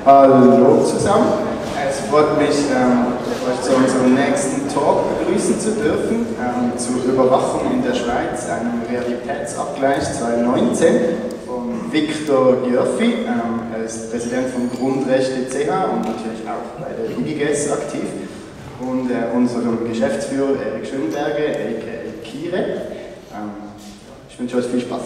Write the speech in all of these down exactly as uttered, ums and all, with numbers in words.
Hallo zusammen, es freut mich, ähm, euch zu unserem nächsten Talk begrüßen zu dürfen, ähm, zur Überwachung in der Schweiz, einem Realitätsabgleich zweitausendneunzehn von Viktor Györfi. Ähm, er ist Präsident von Grundrechte Punkt c h und natürlich auch bei der I G G E S aktiv, und äh, unserem Geschäftsführer Erik Schönberger, aka Kire. Ähm, ich wünsche euch viel Spaß.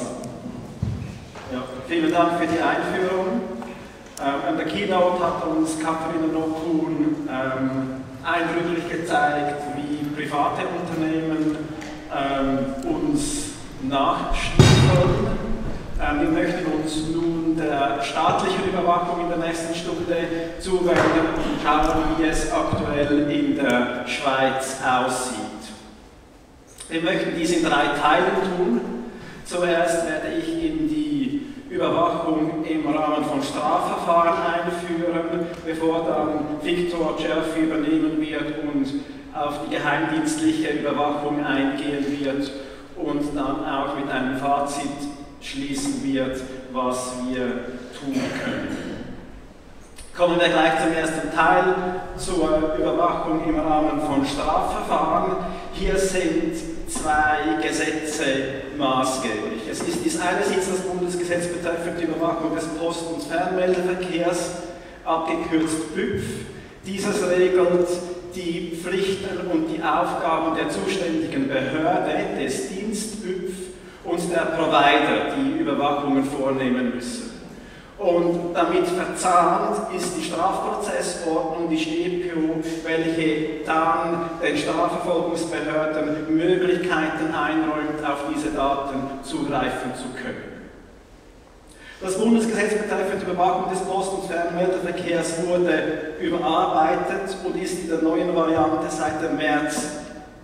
Ja, vielen Dank für die Einführung. Ähm, an der Keynote hat uns Katharina Nokun ähm, eindrücklich gezeigt, wie private Unternehmen ähm, uns nachstiefeln. Ähm, wir möchten uns nun der staatlichen Überwachung in der nächsten Stunde zuwenden und schauen, wie es aktuell in der Schweiz aussieht. Wir möchten dies in drei Teilen tun. Zuerst werde ich in die Überwachung im Rahmen von Strafverfahren einführen, bevor dann Viktor Györfi übernehmen wird und auf die geheimdienstliche Überwachung eingehen wird und dann auch mit einem Fazit schließen wird, was wir tun können. Kommen wir gleich zum ersten Teil, zur Überwachung im Rahmen von Strafverfahren. Hier sind zwei Gesetze maßgeblich. Es ist dies einerseits das Bundesgesetz betreffend die Überwachung des Post- und Fernmeldeverkehrs, abgekürzt B Ü F. Dieses regelt die Pflichten und die Aufgaben der zuständigen Behörde, des Dienst B Ü F und der Provider, die Überwachungen vornehmen müssen. Und damit verzahnt ist die Strafprozessordnung, die S T E P O, welche dann den Strafverfolgungsbehörden Möglichkeiten einräumt, auf diese Daten zugreifen zu können. Das Bundesgesetz betreffend die Überwachung des Post- und Fernmeldeverkehrs wurde überarbeitet und ist in der neuen Variante seit dem März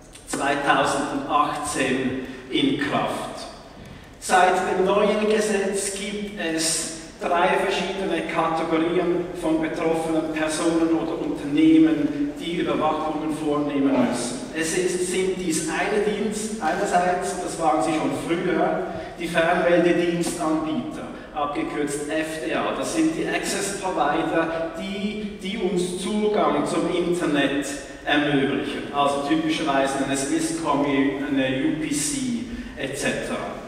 zweitausendachtzehn in Kraft. Seit dem neuen Gesetz gibt es drei verschiedene Kategorien von betroffenen Personen oder Unternehmen, die Überwachungen vornehmen müssen. Es ist, sind dies eine Dienst, einerseits, das waren sie schon früher, die Fernmeldedienstanbieter, abgekürzt F D A. Das sind die Access Provider, die, die uns Zugang zum Internet ermöglichen. Also typischerweise eine Swisscom, eine U P C et cetera.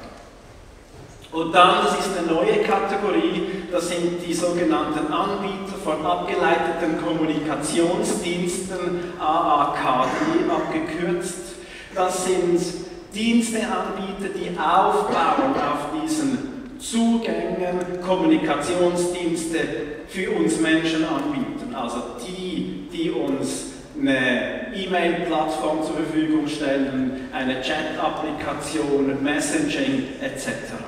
Und dann, das ist eine neue Kategorie, das sind die sogenannten Anbieter von abgeleiteten Kommunikationsdiensten, A A K D abgekürzt. Das sind Diensteanbieter, die aufbauen auf diesen Zugängen Kommunikationsdienste für uns Menschen anbieten. Also die, die uns eine E-Mail-Plattform zur Verfügung stellen, eine Chat-Applikation, Messaging et cetera.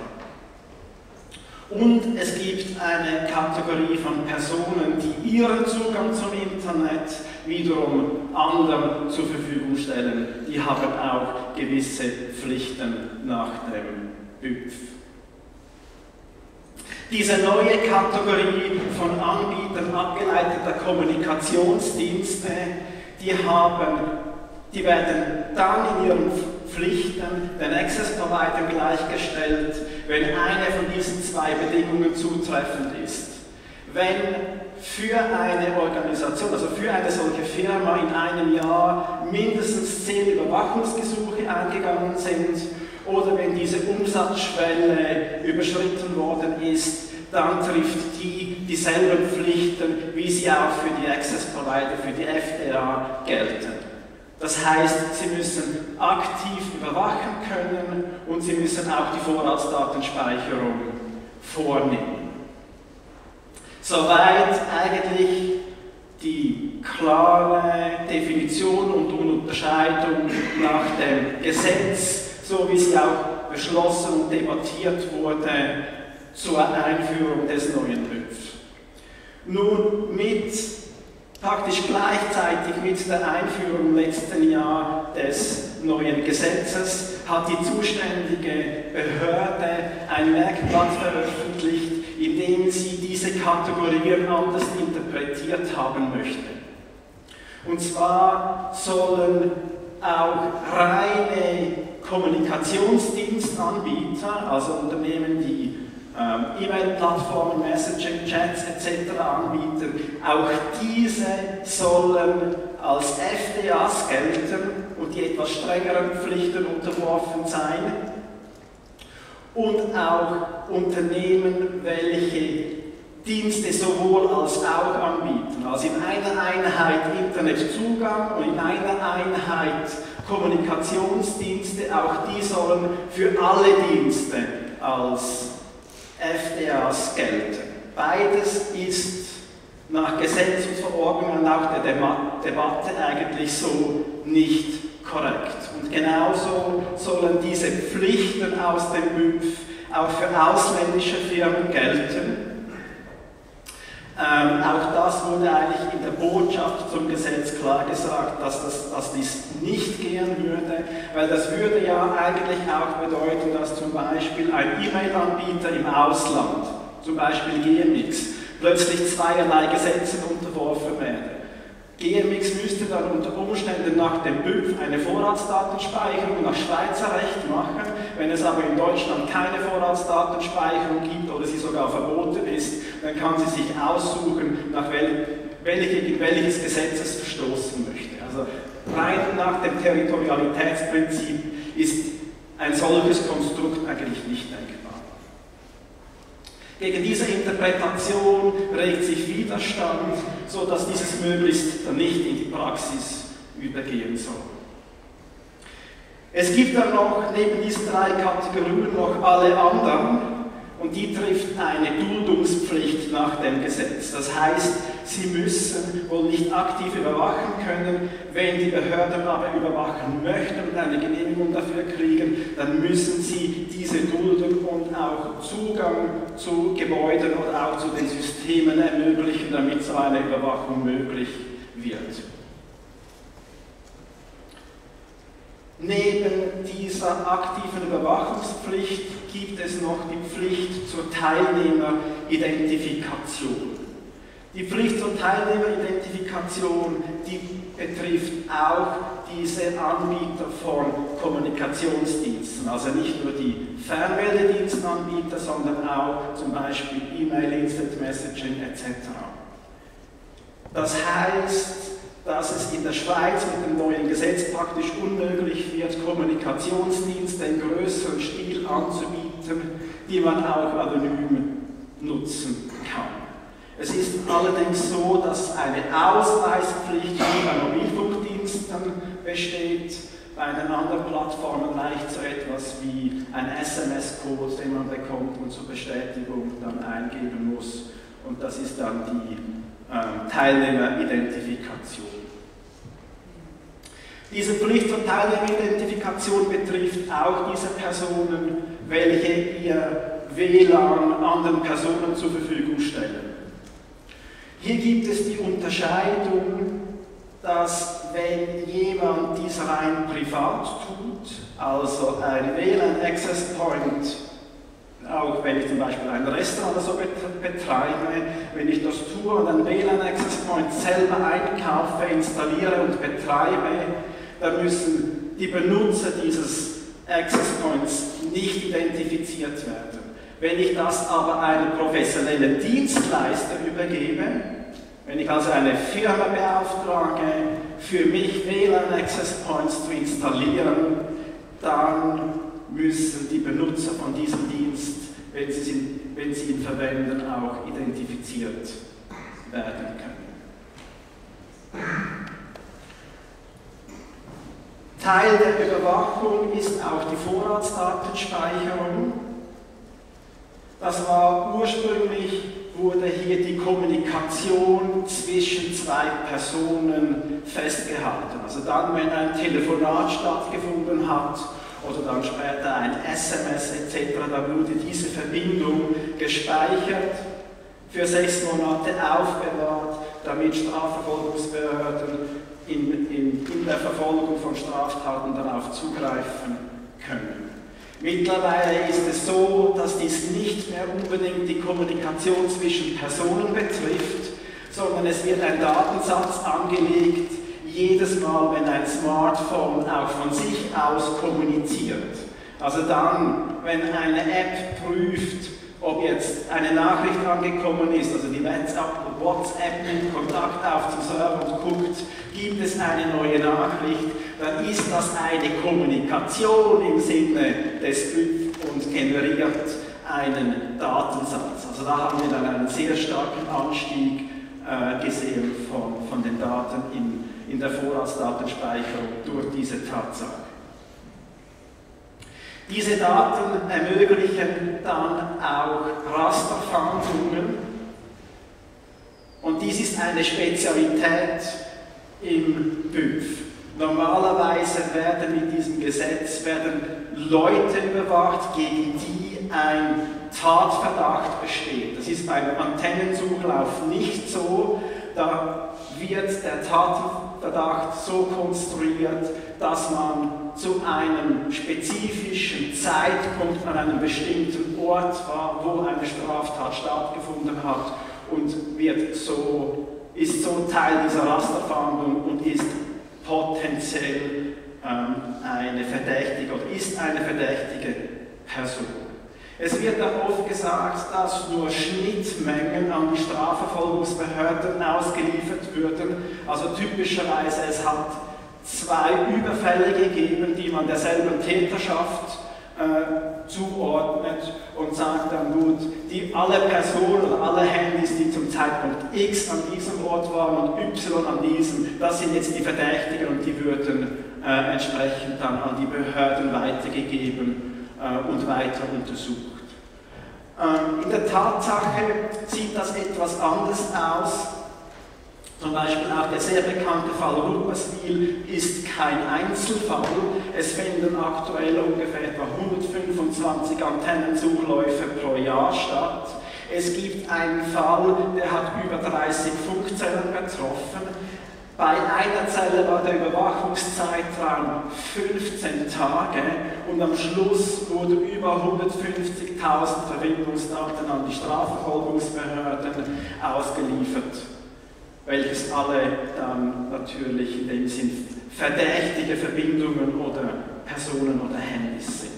Und es gibt eine Kategorie von Personen, die ihren Zugang zum Internet wiederum anderen zur Verfügung stellen. Die haben auch gewisse Pflichten nach dem B Ü F. Diese neue Kategorie von Anbietern abgeleiteter Kommunikationsdienste, die, haben, die werden dann in ihren Pflichten den Access-Providern gleichgestellt, wenn eine von diesen zwei Bedingungen zutreffend ist. Wenn für eine Organisation, also für eine solche Firma in einem Jahr mindestens zehn Überwachungsgesuche eingegangen sind oder wenn diese Umsatzschwelle überschritten worden ist, dann trifft die dieselben Pflichten, wie sie auch für die Access-Provider, für die F D A gelten. Das heißt, sie müssen aktiv überwachen können und sie müssen auch die Vorratsdatenspeicherung vornehmen. Soweit eigentlich die klare Definition und Unterscheidung nach dem Gesetz, so wie sie auch beschlossen und debattiert wurde zur Einführung des neuen B Ü F. Nun mit praktisch gleichzeitig mit der Einführung im letzten Jahr des neuen Gesetzes hat die zuständige Behörde ein Merkblatt veröffentlicht, in dem sie diese Kategorien anders interpretiert haben möchte. Und zwar sollen auch reine Kommunikationsdienstanbieter, also Unternehmen, die ähm, E-Mail-Plattformen, Messaging, Chats et cetera anbieten, auch diese sollen als F D As gelten und die etwas strengeren Pflichten unterworfen sein. Und auch Unternehmen, welche Dienste sowohl als auch anbieten, also in einer Einheit Internetzugang und in einer Einheit Kommunikationsdienste, auch die sollen für alle Dienste als F D As gelten. Beides ist nach Gesetz und Verordnung und auch der Debatte eigentlich so nicht korrekt. Und genauso sollen diese Pflichten aus dem B Ü P F auch für ausländische Firmen gelten. Ähm, auch das wurde eigentlich in der Botschaft zum Gesetz klar gesagt, dass, das, dass dies nicht gehen würde, weil das würde ja eigentlich auch bedeuten, dass zum Beispiel ein E-Mail-Anbieter im Ausland, zum Beispiel G M X, plötzlich zweierlei Gesetzen unterworfen wäre. G M X müsste dann unter Umständen nach dem B Ü P F eine Vorratsdatenspeicherung nach Schweizer Recht machen. Wenn es aber in Deutschland keine Vorratsdatenspeicherung gibt oder sie sogar verboten ist, dann kann sie sich aussuchen, nach wel welche, in welches Gesetz es verstoßen möchte. Also rein nach dem Territorialitätsprinzip ist ein solches Konstrukt eigentlich nicht denkbar. Gegen diese Interpretation regt sich Widerstand, sodass dieses möglichst dann nicht in die Praxis übergehen soll. Es gibt dann noch neben diesen drei Kategorien noch alle anderen und die trifft eine Duldungspflicht nach dem Gesetz. Das heißt, sie müssen wohl nicht aktiv überwachen können, wenn die Behörden aber überwachen möchten und eine Genehmigung dafür kriegen, dann müssen sie diese Duldung und auch Zugang zu Gebäuden oder auch zu den Systemen ermöglichen, damit so eine Überwachung möglich wird. Neben dieser aktiven Überwachungspflicht gibt es noch die Pflicht zur Teilnehmeridentifikation. Die Pflicht zur Teilnehmeridentifikation, die betrifft auch diese Anbieter von Kommunikationsdiensten, also nicht nur die Fernmeldedienstanbieter, sondern auch zum Beispiel E-Mail, Instant Messaging et cetera. Das heißt, dass es in der Schweiz mit dem neuen Gesetz praktisch unmöglich wird, Kommunikationsdienste in größerem Stil anzubieten, die man auch anonym nutzen kann. Es ist allerdings so, dass eine Ausweispflicht wie bei Mobilfunkdiensten besteht. Bei den anderen Plattformen reicht so etwas wie ein S M S-Code, den man bekommt und zur Bestätigung dann eingeben muss. Und das ist dann die ähm, Teilnehmeridentifikation. Diese Pflicht zur Teilnehmeridentifikation betrifft auch diese Personen, welche ihr W L A N anderen Personen zur Verfügung stellen. Hier gibt es die Unterscheidung, dass wenn jemand dies rein privat tut, also ein W L A N Access Point, auch wenn ich zum Beispiel ein Restaurant oder so betreibe, wenn ich das tue und ein W L A N Access Point selber einkaufe, installiere und betreibe, dann müssen die Benutzer dieses Access Points nicht identifiziert werden. Wenn ich das aber einem professionellen Dienstleister übergebe, wenn ich also eine Firma beauftrage, für mich W L A N Access Points zu installieren, dann müssen die Benutzer von diesem Dienst, wenn sie ihn, wenn sie ihn verwenden, auch identifiziert werden können. Teil der Überwachung ist auch die Vorratsdatenspeicherung. Das war ursprünglich, wurde hier die Kommunikation zwischen zwei Personen festgehalten. Also dann, wenn ein Telefonat stattgefunden hat oder dann später ein S M S et cetera, dann wurde diese Verbindung gespeichert, für sechs Monate aufbewahrt, damit Strafverfolgungsbehörden in, in, in der Verfolgung von Straftaten darauf zugreifen können. Mittlerweile ist es so, dass dies nicht mehr unbedingt die Kommunikation zwischen Personen betrifft, sondern es wird ein Datensatz angelegt, jedes Mal, wenn ein Smartphone auch von sich aus kommuniziert. Also dann, wenn eine App prüft, ob jetzt eine Nachricht angekommen ist, also die WhatsApp, WhatsApp nimmt Kontakt auf zum Server und guckt, gibt es eine neue Nachricht, dann ist das eine Kommunikation im Sinne des If und generiert einen Datensatz. Also da haben wir dann einen sehr starken Anstieg äh, gesehen von, von den Daten in, in der Vorratsdatenspeicherung durch diese Tatsache. Diese Daten ermöglichen dann auch Rasterfahndungen und dies ist eine Spezialität im B Ü F. Normalerweise werden mit diesem Gesetz werden Leute überwacht, gegen die ein Tatverdacht besteht. Das ist beim Antennensuchlauf nicht so. Da wird der Tatverdacht so konstruiert, dass man zu einem spezifischen Zeitpunkt an einem bestimmten Ort war, wo eine Straftat stattgefunden hat und wird so, ist so Teil dieser Rasterfahndung und ist potenziell ähm, eine verdächtige oder ist eine verdächtige Person. Es wird auch oft gesagt, dass nur Schnittmengen an die Strafverfolgungsbehörden ausgeliefert würden. Also typischerweise, es hat zwei Überfälle gegeben, die man derselben Täterschaft äh, zuordnet und sagt dann, gut, die, alle Personen, alle Handys, die zum Zeitpunkt X an diesem Ort waren und Y an diesem, das sind jetzt die Verdächtigen und die würden äh, entsprechend dann an die Behörden weitergegeben äh, und weiter untersucht. Ähm, in der Tatsache sieht das etwas anders aus. Zum Beispiel auch der sehr bekannte Fall Rupperswil ist kein Einzelfall. Es finden aktuell ungefähr etwa hundertfünfundzwanzig Antennensuchläufe pro Jahr statt. Es gibt einen Fall, der hat über dreißig Funkzellen betroffen. Bei einer Zelle war der Überwachungszeitraum fünfzehn Tage und am Schluss wurden über hundertfünfzigtausend Verbindungsdaten an die Strafverfolgungsbehörden ausgeliefert, welches alle dann natürlich in dem Sinn verdächtige Verbindungen oder Personen oder Handys sind.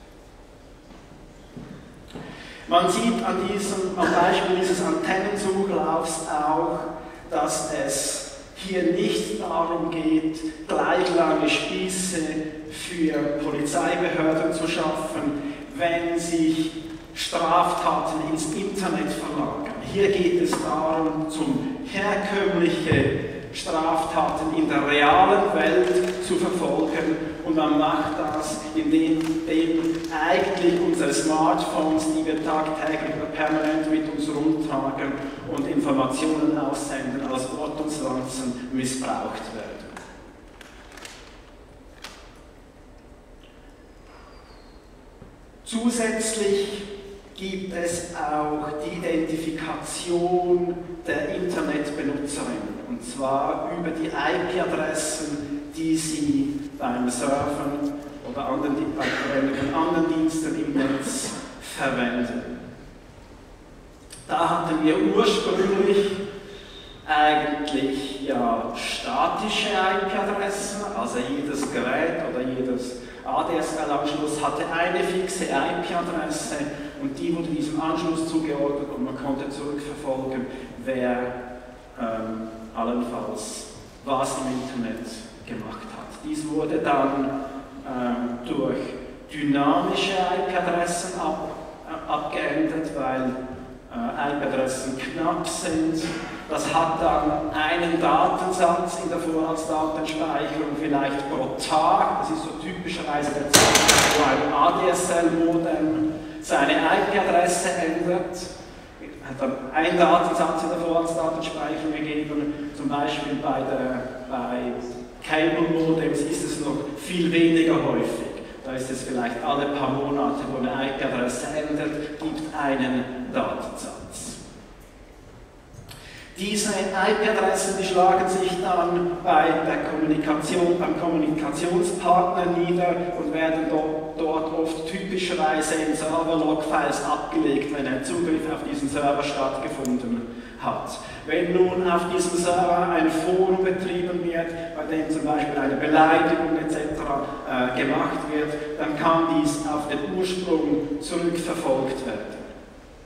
Man sieht an diesem, am Beispiel dieses Antennensuchlaufs auch, dass es hier nicht darum geht, gleich lange Spieße für Polizeibehörden zu schaffen, wenn sich Straftaten ins Internet verlagern. Hier geht es darum, zum herkömmliche Straftaten in der realen Welt zu verfolgen und man macht das, indem, indem eigentlich unsere Smartphones, die wir tagtäglich oder permanent mit uns rumtragen und Informationen aussenden, als Ortungslanzen missbraucht werden. Zusätzlich gibt es auch die Identifikation der Internetbenutzerin, und zwar über die I P-Adressen, die sie beim Surfen oder anderen, bei Verwendung von anderen Diensten im Netz verwenden. Da hatten wir ursprünglich eigentlich ja statische I P-Adressen, also jedes Gerät oder jedes A D S L-Anschluss hatte eine fixe I P-Adresse und die wurde diesem Anschluss zugeordnet und man konnte zurückverfolgen, wer ähm, allenfalls was im Internet gemacht hat. Dies wurde dann ähm, durch dynamische I P-Adressen ab, äh, abgeändert, weil äh, I P-Adressen knapp sind. Das hat dann einen Datensatz in der Vorratsdatenspeicherung vielleicht pro Tag. Das ist so typischerweise der Zeitpunkt, wo ein A D S L-Modem seine I P-Adresse ändert. Hat dann einen Datensatz in der Vorratsdatenspeicherung gegeben. Zum Beispiel bei, der, bei Cable-Modems ist es noch viel weniger häufig. Da ist es vielleicht alle paar Monate, wo eine I P-Adresse ändert, gibt einen Datensatz. Diese I P-Adressen, die schlagen sich dann bei der Kommunikation, beim Kommunikationspartner nieder und werden dort, dort oft typischerweise in Server-Log-Files abgelegt, wenn ein Zugriff auf diesen Server stattgefunden hat. Wenn nun auf diesem Server ein Forum betrieben wird, bei dem zum Beispiel eine Beleidigung et cetera äh, gemacht wird, dann kann dies auf den Ursprung zurückverfolgt werden.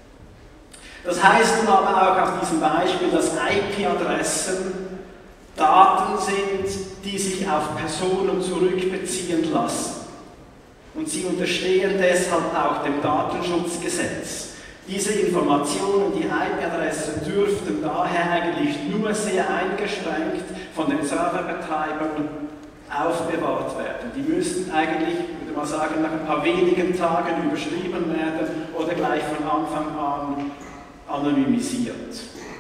Das heißt nun aber auch auf diesem Beispiel, dass I P-Adressen Daten sind, die sich auf Personen zurückbeziehen lassen. Und sie unterstehen deshalb auch dem Datenschutzgesetz. Diese Informationen, die I P-Adressen, dürften daher eigentlich nur sehr eingeschränkt von den Serverbetreibern aufbewahrt werden. Die müssten eigentlich, würde man sagen, nach ein paar wenigen Tagen überschrieben werden oder gleich von Anfang an anonymisiert.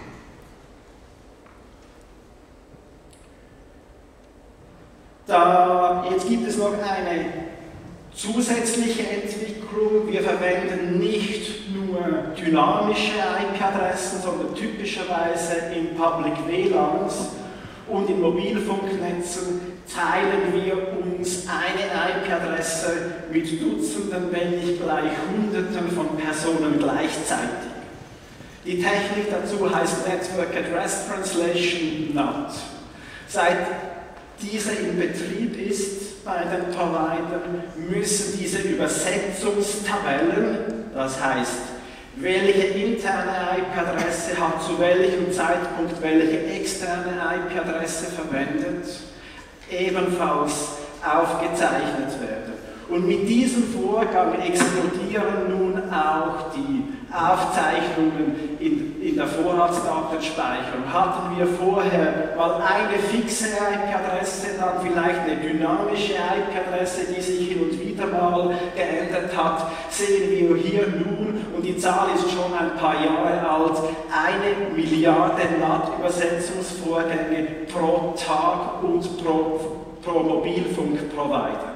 Da, jetzt gibt es noch eine zusätzliche Entwicklung. Wir verwenden nicht nur dynamische I P-Adressen, sondern typischerweise in Public W LANs und in Mobilfunknetzen teilen wir uns eine I P-Adresse mit Dutzenden, wenn nicht gleich Hunderten von Personen gleichzeitig. Die Technik dazu heißt Network Address Translation N A T. Seit diese in Betrieb ist bei den Providern, müssen diese Übersetzungstabellen, das heißt, welche interne I P-Adresse hat zu welchem Zeitpunkt welche externe I P-Adresse verwendet, ebenfalls aufgezeichnet werden. Und mit diesem Vorgang explodieren nun auch die Aufzeichnungen in, in der Vorratsdatenspeicherung. Hatten wir vorher mal eine fixe I P-Adresse, dann vielleicht eine dynamische I P-Adresse, die sich hin und wieder mal geändert hat, sehen wir hier nun, und die Zahl ist schon ein paar Jahre alt, eine Milliarde N A T-Übersetzungsvorgänge pro Tag und pro, pro Mobilfunkprovider.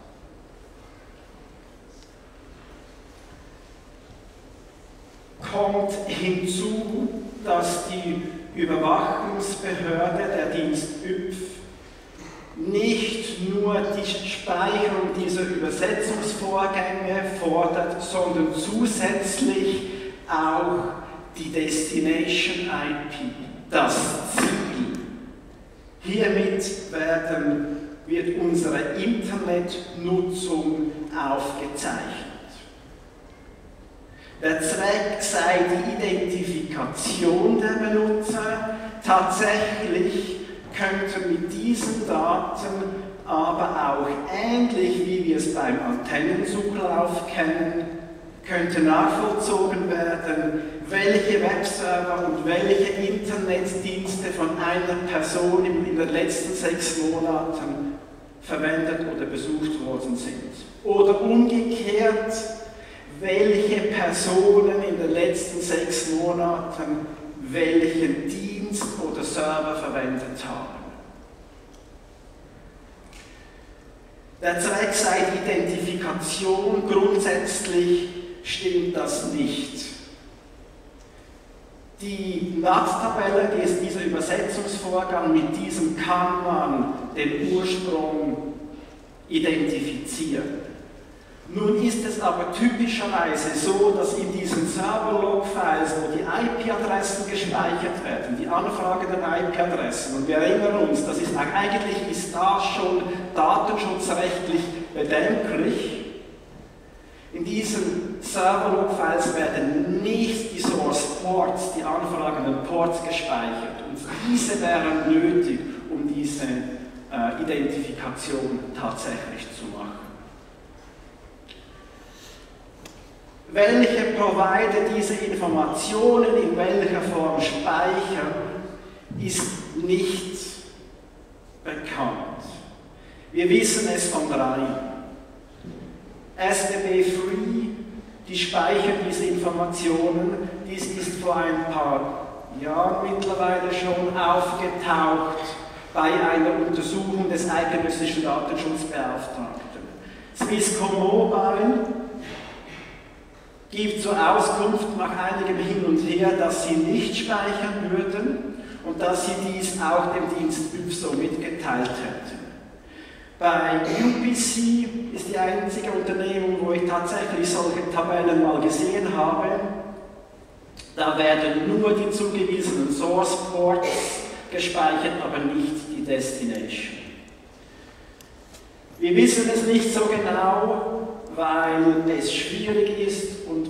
Kommt hinzu, dass die Überwachungsbehörde, der Dienst Ü P F, nicht nur die Speicherung dieser Übersetzungsvorgänge fordert, sondern zusätzlich auch die Destination I P, das Ziel. Hiermit werden, wird unsere Internetnutzung aufgezeichnet. Der Zweck sei die Identifikation der Benutzer. Tatsächlich könnte mit diesen Daten aber auch ähnlich wie wir es beim Antennenzuglauf kennen, könnte nachvollzogen werden, welche Webserver und welche Internetdienste von einer Person in den letzten sechs Monaten verwendet oder besucht worden sind. Oder umgekehrt, welche Personen in den letzten sechs Monaten welchen Dienst oder Server verwendet haben. Der Zweck sei die Identifikation, grundsätzlich stimmt das nicht. Die N A T-Tabelle, die ist dieser Übersetzungsvorgang, mit diesem kann man den Ursprung identifizieren. Nun ist es aber typischerweise so, dass in diesen Server-Log-Files, wo die I P-Adressen gespeichert werden, die anfragenden I P-Adressen, und wir erinnern uns, das ist, eigentlich ist das schon datenschutzrechtlich bedenklich, in diesen Server-Log-Files werden nicht die Source-Ports, die anfragenden Ports gespeichert, und diese wären nötig, um diese äh, Identifikation tatsächlich zu machen. Welche Provider diese Informationen in welcher Form speichern, ist nicht bekannt. Wir wissen es von drei. S B B Free, die speichern diese Informationen. Dies ist vor ein paar Jahren mittlerweile schon aufgetaucht bei einer Untersuchung des eidgenössischen Datenschutzbeauftragten. Swisscom Mobile gibt zur Auskunft nach einigem Hin und Her, dass sie nicht speichern würden und dass sie dies auch dem Dienst Ü P F so mitgeteilt hätten. Bei U P C ist die einzige Unternehmung, wo ich tatsächlich solche Tabellen mal gesehen habe. Da werden nur die zugewiesenen Source Ports gespeichert, aber nicht die Destination. Wir wissen es nicht so genau, weil es schwierig ist und man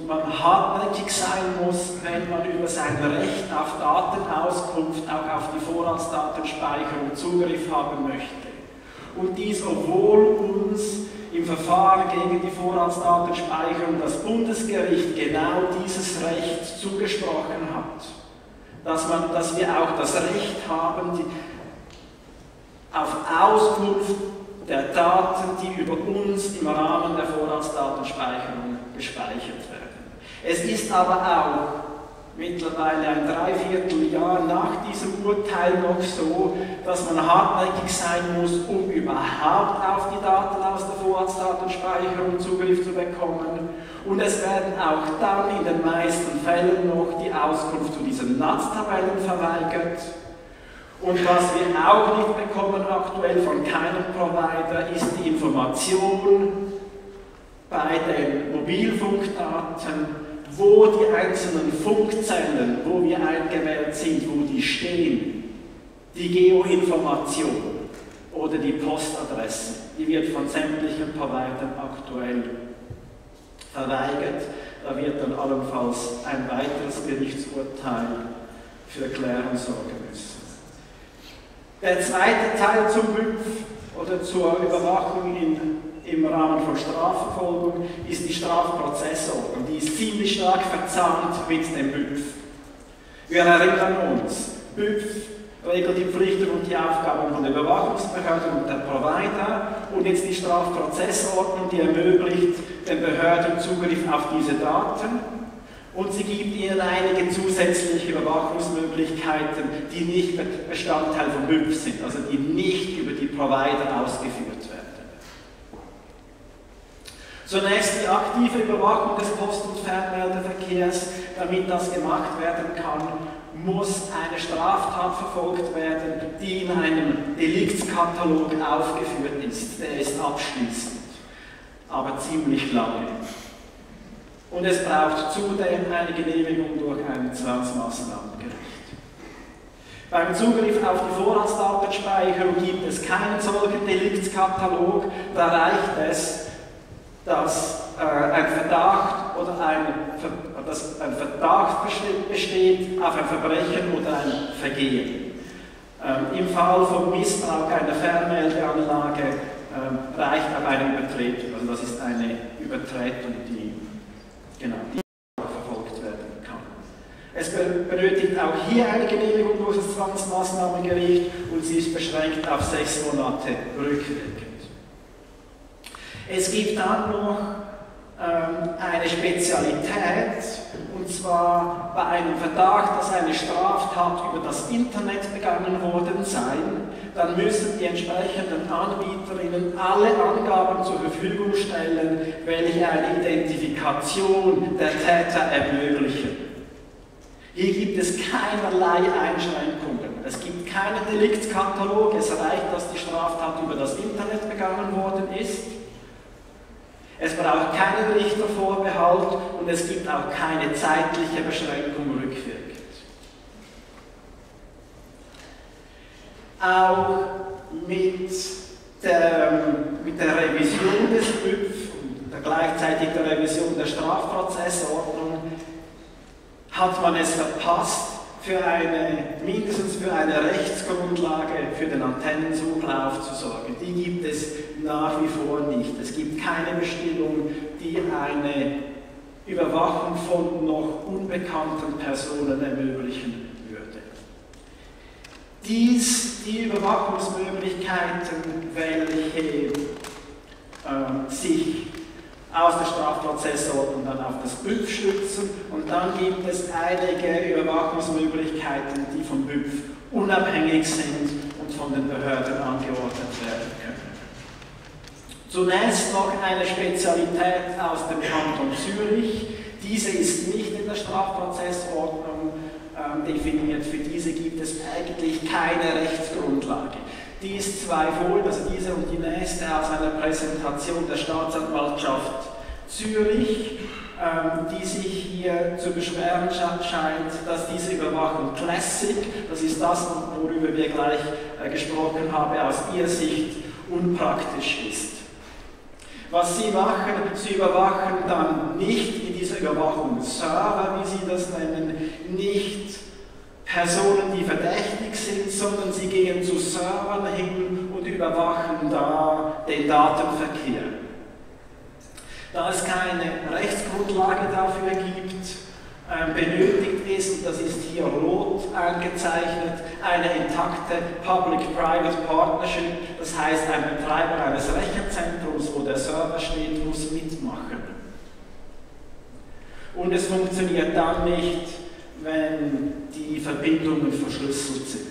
hartnäckig sein muss, wenn man über sein Recht auf Datenauskunft, auch auf die Vorratsdatenspeicherung Zugriff haben möchte. Und dies, obwohl uns im Verfahren gegen die Vorratsdatenspeicherung das Bundesgericht genau dieses Recht zugesprochen hat. Dass, man, dass wir auch das Recht haben, die, auf Auskunft der Daten, die über uns im Rahmen der Vorratsdatenspeicherung gespeichert werden. Es ist aber auch mittlerweile ein Dreivierteljahr nach diesem Urteil noch so, dass man hartnäckig sein muss, um überhaupt auf die Daten aus der Vorratsdatenspeicherung Zugriff zu bekommen. Und es werden auch dann in den meisten Fällen noch die Auskunft zu diesen N A Z-Tabellen verweigert. Und was wir auch nicht bekommen aktuell von keinem Provider, ist die Information bei den Mobilfunkdaten, wo die einzelnen Funkzellen, wo wir eingewählt sind, wo die stehen, die Geoinformation oder die Postadresse, die wird von sämtlichen Providern aktuell verweigert. Da wird dann allenfalls ein weiteres Gerichtsurteil für Klärung sorgen müssen. Der zweite Teil zum B Ü P oder zur Überwachung in, im Rahmen von Strafverfolgung ist die Strafprozessordnung. Die ist ziemlich stark verzahnt mit dem B Ü P. Wir erinnern uns, B Ü P regelt die Pflichten und die Aufgaben von der Überwachungsbehörde und der Provider und jetzt die Strafprozessordnung, die ermöglicht den Behörden Zugriff auf diese Daten. Und sie gibt ihnen einige zusätzliche Überwachungsmöglichkeiten, die nicht Bestandteil von B Ü P sind, also die nicht über die Provider ausgeführt werden. Zunächst die aktive Überwachung des Post- und Fernmeldeverkehrs. Damit das gemacht werden kann, muss eine Straftat verfolgt werden, die in einem Deliktskatalog aufgeführt ist. Der ist abschließend, aber ziemlich lange. Und es braucht zudem eine Genehmigung durch ein Zwangsmaßnahmengericht. Beim Zugriff auf die Vorratsdatenspeicherung gibt es keinen solchen Deliktskatalog. Da reicht es, dass äh, ein Verdacht oder ein, dass ein Verdacht besteht auf ein Verbrechen oder ein Vergehen. Ähm, Im Fall von Missbrauch einer Fernmeldeanlage ähm, reicht auch eine Übertretung. Also das ist eine Übertretung, die Genau, die verfolgt werden kann. Es benötigt auch hier eine Genehmigung durch das Zwangsmaßnahmengericht und sie ist beschränkt auf sechs Monate rückwirkend. Es gibt dann noch ähm, eine Spezialität, und zwar bei einem Verdacht, dass eine Straftat über das Internet begangen worden sei, dann müssen die entsprechenden Anbieterinnen alle Angaben zur Verfügung stellen, welche eine Identifikation der Täter ermöglichen. Hier gibt es keinerlei Einschränkungen. Es gibt keinen Deliktskatalog, es reicht, dass die Straftat über das Internet begangen worden ist. Es braucht keinen Richtervorbehalt und es gibt auch keine zeitliche Beschränkung rückwirkend. Auch mit der, mit der Revision des B Ü P und gleichzeitig der Revision der Strafprozessordnung hat man es verpasst, für eine, mindestens für eine Rechtsgrundlage für den Antennensuchlauf zu sorgen. Die gibt es nach wie vor nicht. Es gibt keine Bestimmung, die eine Überwachung von noch unbekannten Personen ermöglichen würde. Dies, die Überwachungsmöglichkeiten, welche äh, sich aus der Strafprozessordnung dann auf das B Ü P stützen, und dann gibt es einige Überwachungsmöglichkeiten, die vom B Ü P unabhängig sind und von den Behörden angeordnet werden können. Zunächst noch eine Spezialität aus dem Kanton Zürich. Diese ist nicht in der Strafprozessordnung ähm, definiert. Für diese gibt es eigentlich keine Rechtsgrundlage. Die ist zweiwohl, also diese und die nächste, aus einer Präsentation der Staatsanwaltschaft Zürich, ähm, die sich hier zu beschweren scheint, dass diese Überwachung Classic, das ist das, worüber wir gleich äh, gesprochen haben, aus ihrer Sicht unpraktisch ist. Was sie machen, sie überwachen dann nicht in dieser Überwachungsserver, wie sie das nennen, nicht Personen, die verdächtig sind, sondern sie gehen zu Servern hin und überwachen da den Datenverkehr. Da es keine Rechtsgrundlage dafür gibt, äh, benötigt es, und das ist hier rot angezeichnet, eine intakte Public-Private Partnership, das heißt, ein Betreiber eines Rechenzentrums, wo der Server steht, muss mitmachen. Und es funktioniert dann nicht, wenn die Verbindungen verschlüsselt sind.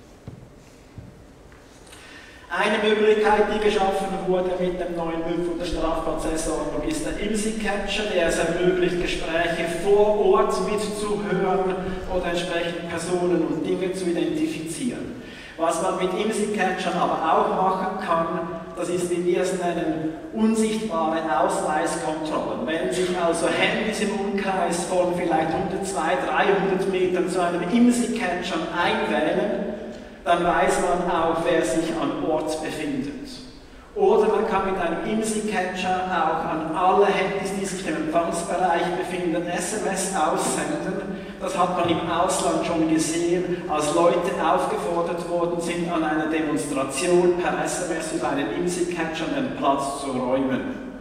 Eine Möglichkeit, die geschaffen wurde mit dem neuen B ü P von der Strafprozessordnung, ist der IMSI-Catcher, der es ermöglicht, Gespräche vor Ort mitzuhören oder entsprechend Personen und Dinge zu identifizieren. Was man mit IMSI-Catchern aber auch machen kann, das ist, wie wir es nennen, unsichtbare Ausweiskontrollen. Wenn sich also Handys im Umkreis von vielleicht hundert, zweihundert, dreihundert Metern zu einem IMSI-Catcher einwählen, dann weiß man auch, wer sich an Ort befindet. Oder man kann mit einem IMSI-Catcher auch an alle Handys, die sich im Empfangsbereich befinden, S M S aussenden. Das hat man im Ausland schon gesehen, als Leute aufgefordert worden sind, an einer Demonstration per S M S über einen IMSI-Catcher den Platz zu räumen.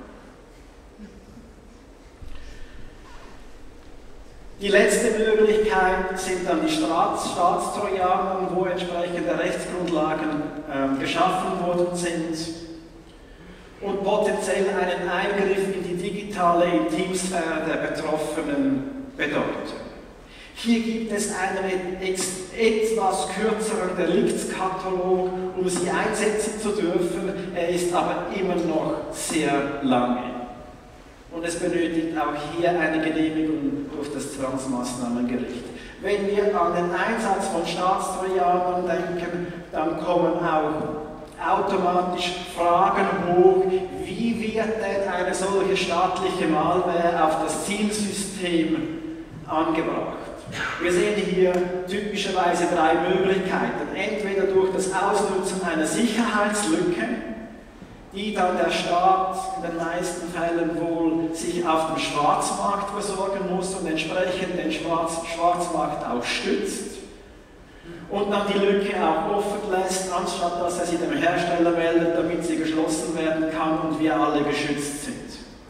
Die letzte Möglichkeit sind dann die Staats Staatstrojaner, wo entsprechende Rechtsgrundlagen äh, geschaffen worden sind und potenziell einen Eingriff in die digitale Intimsphäre der Betroffenen bedeuten. Hier gibt es einen etwas kürzeren Deliktskatalog, um sie einsetzen zu dürfen. Er ist aber immer noch sehr lange. Und es benötigt auch hier eine Genehmigung durch das Zwangsmaßnahmengericht. Wenn wir an den Einsatz von Staatstrojanern denken, dann kommen auch automatisch Fragen hoch, wie wird denn eine solche staatliche Malware auf das Zielsystem angebracht? Wir sehen hier typischerweise drei Möglichkeiten. Entweder durch das Ausnutzen einer Sicherheitslücke, die dann der Staat in den meisten Fällen wohl sich auf dem Schwarzmarkt besorgen muss und entsprechend den Schwarz Schwarzmarkt auch stützt und dann die Lücke auch offen lässt, anstatt dass er sie dem Hersteller meldet, damit sie geschlossen werden kann und wir alle geschützt sind.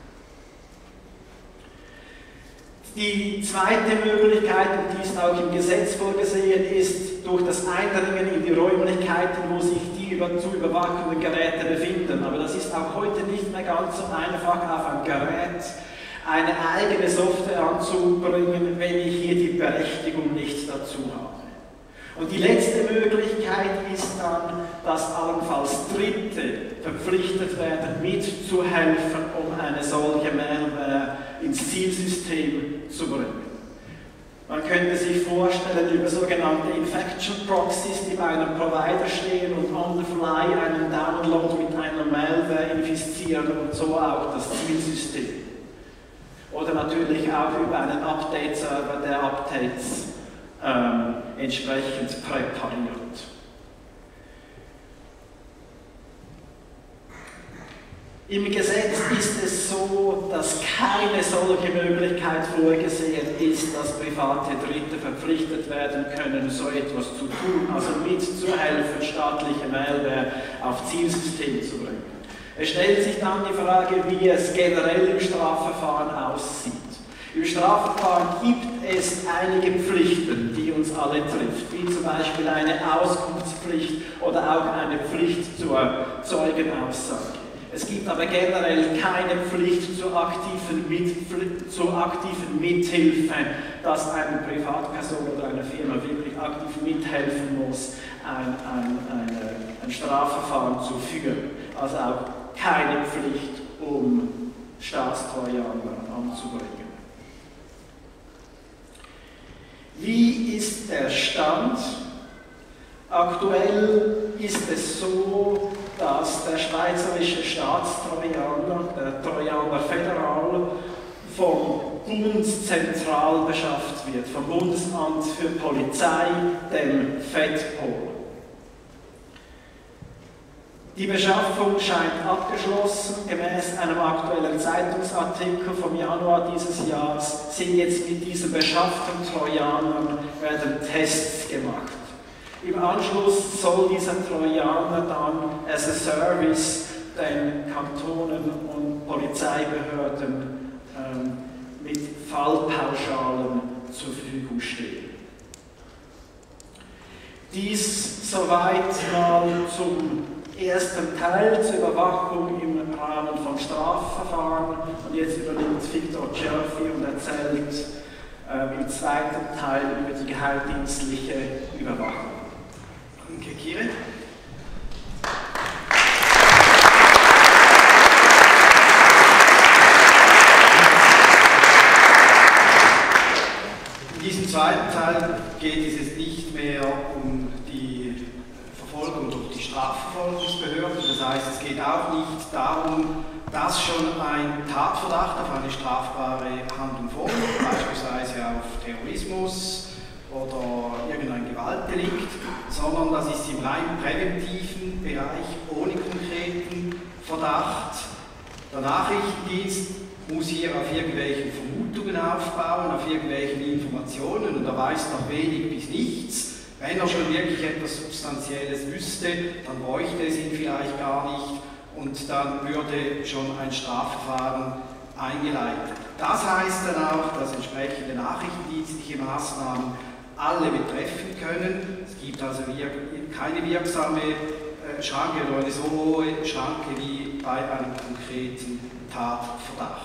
Die zweite Möglichkeit, und die ist auch im Gesetz vorgesehen, ist durch das Eindringen in die Räumlichkeiten, wo sich die über, zu überwachenden Geräte befinden. Aber das ist auch heute nicht mehr ganz so einfach, auf ein Gerät eine eigene Software anzubringen, wenn ich hier die Berechtigung nicht dazu habe. Und die letzte Möglichkeit ist dann, dass allenfalls Dritte verpflichtet werden, mitzuhelfen, um eine solche Malware ins Zielsystem zu bringen. Man könnte sich vorstellen, über sogenannte Infection Proxies, die bei einem Provider stehen und on the fly einen Download mit einer Malware infizieren und so auch das Zielsystem. Oder natürlich auch über einen Update-Server, der Updates ähm, entsprechend präpariert. Im Gesetz ist es so, dass keine solche Möglichkeit vorgesehen ist, dass private Dritte verpflichtet werden können, so etwas zu tun, also mitzuhelfen, staatliche Malware auf Zielsystem zu bringen. Es stellt sich dann die Frage, wie es generell im Strafverfahren aussieht. Im Strafverfahren gibt es einige Pflichten, die uns alle trifft, wie zum Beispiel eine Auskunftspflicht oder auch eine Pflicht zur Zeugenaussage. Es gibt aber generell keine Pflicht zur aktiven, Mit, zur aktiven Mithilfe, dass eine Privatperson oder eine Firma wirklich aktiv mithelfen muss, ein, ein, eine, ein Strafverfahren zu führen. Also auch keine Pflicht, um Staatstrojaner anzubringen. Wie ist der Stand? Aktuell ist es so, dass der schweizerische Staatstrojaner, der Trojaner Federal, vom Bund zentral beschafft wird, vom Bundesamt für Polizei, dem FEDPOL. Die Beschaffung scheint abgeschlossen. Gemäß einem aktuellen Zeitungsartikel vom Januar dieses Jahres sind jetzt mit diesen beschafften Trojanern werden Tests gemacht. Im Anschluss soll dieser Trojaner dann as a Service den Kantonen und Polizeibehörden ähm, mit Fallpauschalen zur Verfügung stehen. Dies soweit mal zum ersten Teil zur Überwachung im Rahmen von Strafverfahren. Und jetzt übernimmt Viktor Cerfi und erzählt äh, im zweiten Teil über die geheimdienstliche Überwachung. Danke, Kire. In diesem zweiten Teil geht es jetzt nicht mehr um die Verfolgung durch die Strafverfolgungsbehörden. Das heißt, es geht auch nicht darum, dass schon ein Tatverdacht auf eine strafbare Handlung vorliegt, beispielsweise auf Terrorismus oder irgendein Gewaltdelikt, sondern das ist im rein präventiven Bereich ohne konkreten Verdacht. Der Nachrichtendienst muss hier auf irgendwelchen Vermutungen aufbauen, auf irgendwelchen Informationen, und er weiß noch wenig bis nichts. Wenn er schon wirklich etwas Substanzielles wüsste, dann bräuchte es ihn vielleicht gar nicht, und dann würde schon ein Strafverfahren eingeleitet. Das heißt dann auch, dass entsprechende nachrichtendienstliche Maßnahmen alle betreffen können. Es gibt also keine wirksame Schranke oder eine so hohe Schranke wie bei einem konkreten Tatverdacht.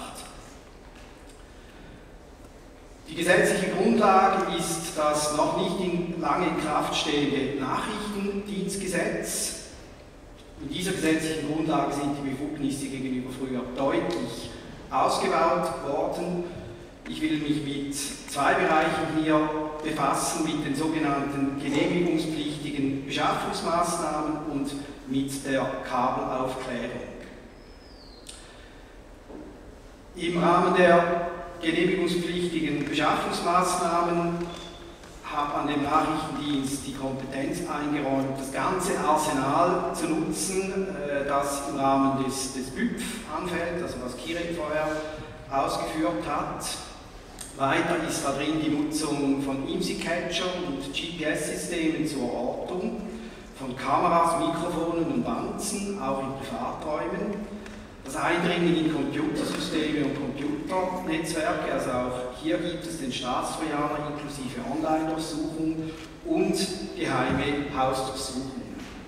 Die gesetzliche Grundlage ist das noch nicht in lange in Kraft stehende Nachrichtendienstgesetz. In dieser gesetzlichen Grundlage sind die Befugnisse gegenüber früher deutlich ausgebaut worden. Ich will mich mit zwei Bereichen hier befassen, mit den sogenannten genehmigungspflichtigen Beschaffungsmaßnahmen und mit der Kabelaufklärung. Im Rahmen der genehmigungspflichtigen Beschaffungsmaßnahmen hat man dem Nachrichtendienst die Kompetenz eingeräumt, das ganze Arsenal zu nutzen, das im Rahmen des, des B Ü P F anfällt, also was Kirin vorher ausgeführt hat. Weiter ist da drin die Nutzung von IMSI-Catchern und G P S-Systemen zur Ortung, von Kameras, Mikrofonen und Wanzen, auch in Privaträumen. Das Eindringen in Computersysteme und Computernetzwerke, also auch hier gibt es den Staatstrojaner inklusive Online-Durchsuchung und geheime Hausdurchsuchungen.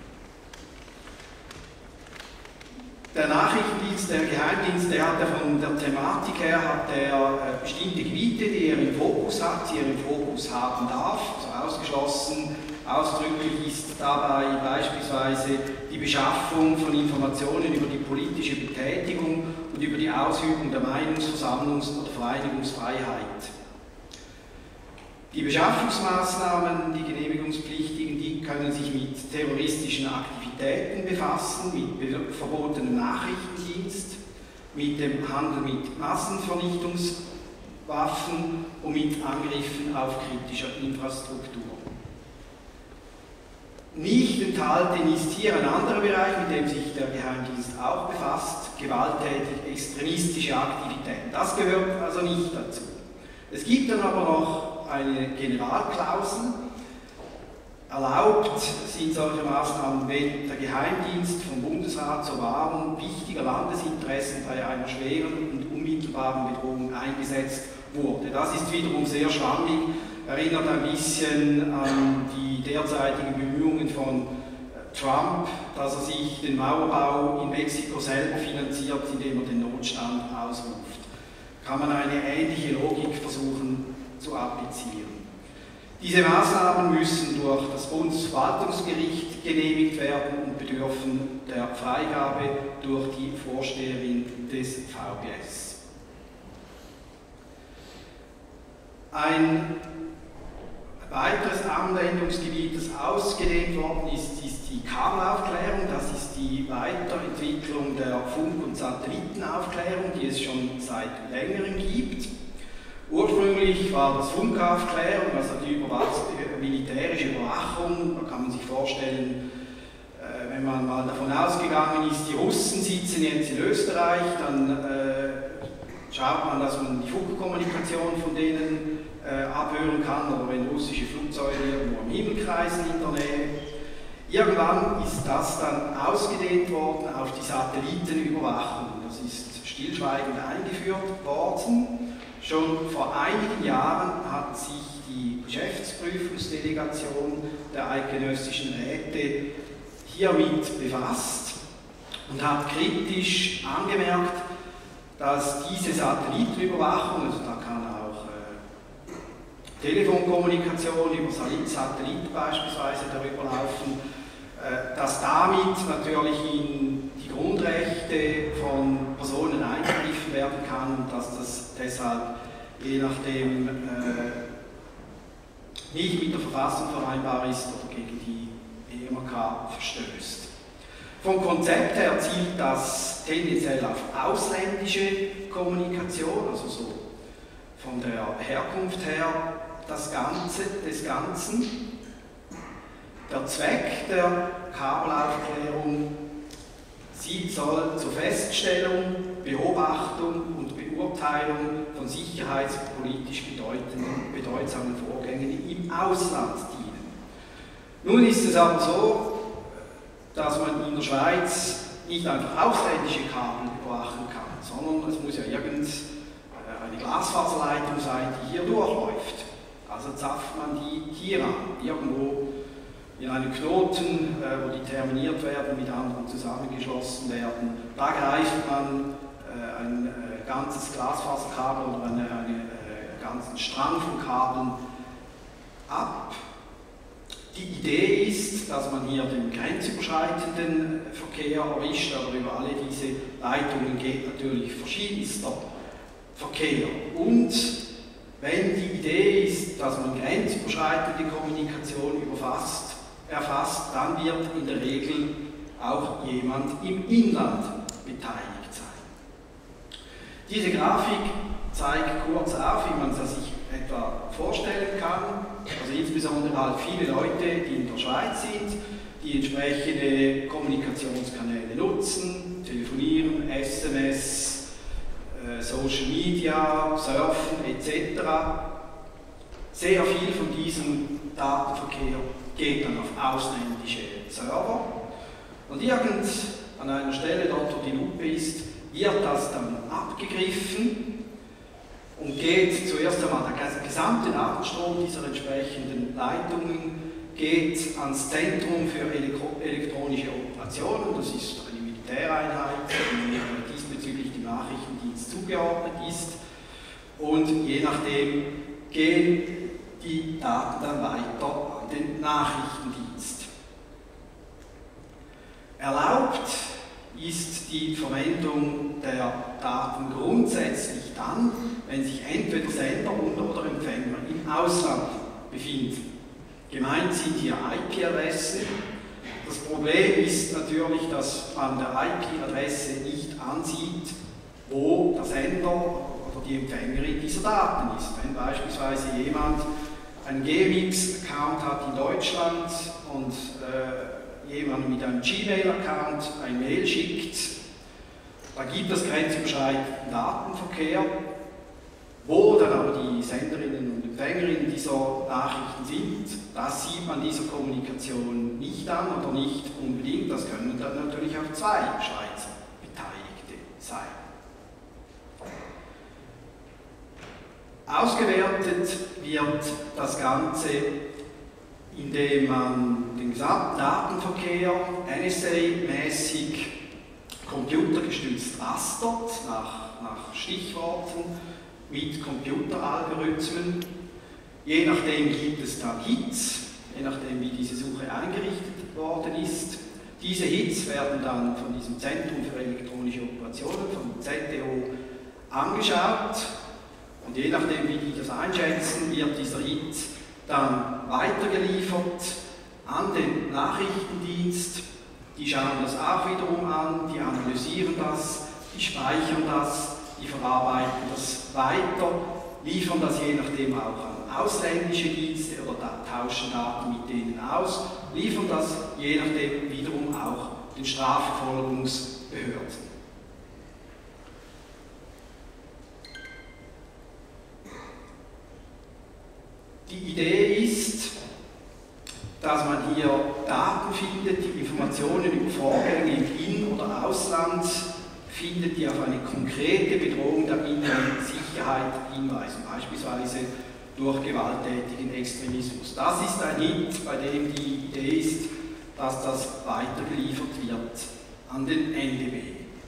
Der Nachrichtendienst, der Geheimdienst, der hat ja von der Thematik her hat der bestimmte Gebiete, die er im Fokus hat, die er im Fokus haben darf, also ausgeschlossen. Ausdrücklich ist dabei beispielsweise die Beschaffung von Informationen über die politische Betätigung und über die Ausübung der Meinungs-, Versammlungs- oder Vereinigungsfreiheit. Die Beschaffungsmaßnahmen, die genehmigungspflichtigen, die können sich mit terroristischen Aktivitäten befassen, mit verbotenem Nachrichtendienst, mit dem Handel mit Massenvernichtungswaffen und mit Angriffen auf kritischer Infrastruktur. Nicht enthalten ist hier ein anderer Bereich, mit dem sich der Geheimdienst auch befasst, gewalttätig extremistische Aktivitäten. Das gehört also nicht dazu. Es gibt dann aber noch eine Generalklausel. Erlaubt sind solche Maßnahmen, wenn der Geheimdienst vom Bundesrat zur Wahrung wichtiger Landesinteressen bei einer schweren und unmittelbaren Bedrohung eingesetzt wurde. Das ist wiederum sehr schwammig, erinnert ein bisschen an die derzeitigen Bemühungen von Trump, dass er sich den Mauerbau in Mexiko selber finanziert, indem er den Notstand ausruft. Kann man eine ähnliche Logik versuchen zu applizieren. Diese Maßnahmen müssen durch das Bundesverwaltungsgericht genehmigt werden und bedürfen der Freigabe durch die Vorsteherin des V B S. Ein weiteres Anwendungsgebiet, das ausgedehnt worden ist, ist die Kabelaufklärung. Das ist die Weiterentwicklung der Funk- und Satellitenaufklärung, die es schon seit längerem gibt. Ursprünglich war das Funkaufklärung, also die militärische Überwachung. Da kann man sich vorstellen, Äh, wenn man mal davon ausgegangen ist, die Russen sitzen jetzt in Österreich, dann äh, schaut man, dass man die Funkkommunikation von denen äh, abhören kann, oder wenn russische Flugzeuge irgendwo im Himmel kreisen in der Nähe. Irgendwann ist das dann ausgedehnt worden auf die Satellitenüberwachung. Das ist stillschweigend eingeführt worden. Schon vor einigen Jahren hat sich die Geschäftsprüfungsdelegation der eidgenössischen Räte hiermit befasst und hat kritisch angemerkt, dass diese Satellitenüberwachung, also da kann auch äh, Telefonkommunikation über Satellit beispielsweise darüber laufen, äh, dass damit natürlich in die Grundrechte von Personen eingegriffen werden kann und dass das deshalb je nachdem äh, nicht mit der Verfassung vereinbar ist oder gegen die E M K verstößt. Vom Konzept her zielt das tendenziell auf ausländische Kommunikation, also so von der Herkunft her das Ganze, des Ganzen. Der Zweck der Kabelaufklärung, sie soll zur Feststellung, Beobachtung und Beurteilung von sicherheitspolitisch bedeutsamen Vorgängen im Ausland dienen. Nun ist es aber so, dass man in der Schweiz nicht einfach ausländische Kabel überwachen kann, sondern es muss ja irgendeine Glasfaserleitung sein, die hier durchläuft. Also zapft man die hier an, irgendwo in einem Knoten, wo die terminiert werden, mit anderen zusammengeschlossen werden. Da greift man ein ganzes Glasfaserkabel oder einen eine, ganzen Strang von Kabeln ab. Die Idee ist, dass man hier den grenzüberschreitenden Verkehr erwischt, aber über alle diese Leitungen geht natürlich verschiedenster Verkehr. Und wenn die Idee ist, dass man grenzüberschreitende Kommunikation überfasst, erfasst, dann wird in der Regel auch jemand im Inland beteiligt sein. Diese Grafik zeigt kurz auf, wie man das sich etwa vorstellen kann. Also insbesondere halt viele Leute, die in der Schweiz sind, die entsprechende Kommunikationskanäle nutzen, telefonieren, S M S, äh, Social Media, Surfen et cetera. Sehr viel von diesem Datenverkehr geht dann auf ausländische Server. Und irgend an einer Stelle, dort wo die Lupe ist, wird das dann abgegriffen und geht zuerst einmal der gesamte Datenstrom dieser entsprechenden Leitungen geht ans Zentrum für elektronische Operationen. Das ist eine Militäreinheit, die diesbezüglich dem Nachrichtendienst zugeordnet ist. Und je nachdem gehen die Daten dann weiter an den Nachrichtendienst. Erlaubt ist die Verwendung der Daten grundsätzlich dann, wenn sich entweder Sender oder Empfänger im Ausland befinden. Gemeint sind hier I P-Adressen. Das Problem ist natürlich, dass man der I P-Adresse nicht ansieht, wo der Sender oder die Empfängerin dieser Daten ist. Wenn beispielsweise jemand einen G M X-Account hat in Deutschland und äh, jemand mit einem Gmail-Account ein Mail schickt, da gibt es grenzüberschreitenden Datenverkehr. Wo dann aber die Senderinnen und Empfängerinnen dieser Nachrichten sind, das sieht man dieser Kommunikation nicht an oder nicht unbedingt. Das können dann natürlich auch zwei Schweizer Beteiligte sein. Ausgewertet wird das Ganze, indem man den gesamten Datenverkehr N S A-mäßig computergestützt rastert, nach, nach Stichworten, mit Computeralgorithmen. Je nachdem gibt es dann Hits, je nachdem wie diese Suche eingerichtet worden ist. Diese Hits werden dann von diesem Zentrum für elektronische Operationen, vom Z T O, angeschaut. Und je nachdem wie die das einschätzen, wird dieser Hit dann weitergeliefert an den Nachrichtendienst. Die schauen das auch wiederum an, die analysieren das, die speichern das, die verarbeiten das weiter, liefern das je nachdem auch an ausländische Dienste oder tauschen Daten mit denen aus, liefern das je nachdem wiederum auch den Strafverfolgungsbehörden. Die Idee ist, dass man hier Daten findet, die Informationen über Vorgänge im In- oder Ausland findet, die auf eine konkrete Bedrohung der inneren Sicherheit hinweisen, beispielsweise durch gewalttätigen Extremismus. Das ist ein Hint, bei dem die Idee ist, dass das weitergeliefert wird an den N D B.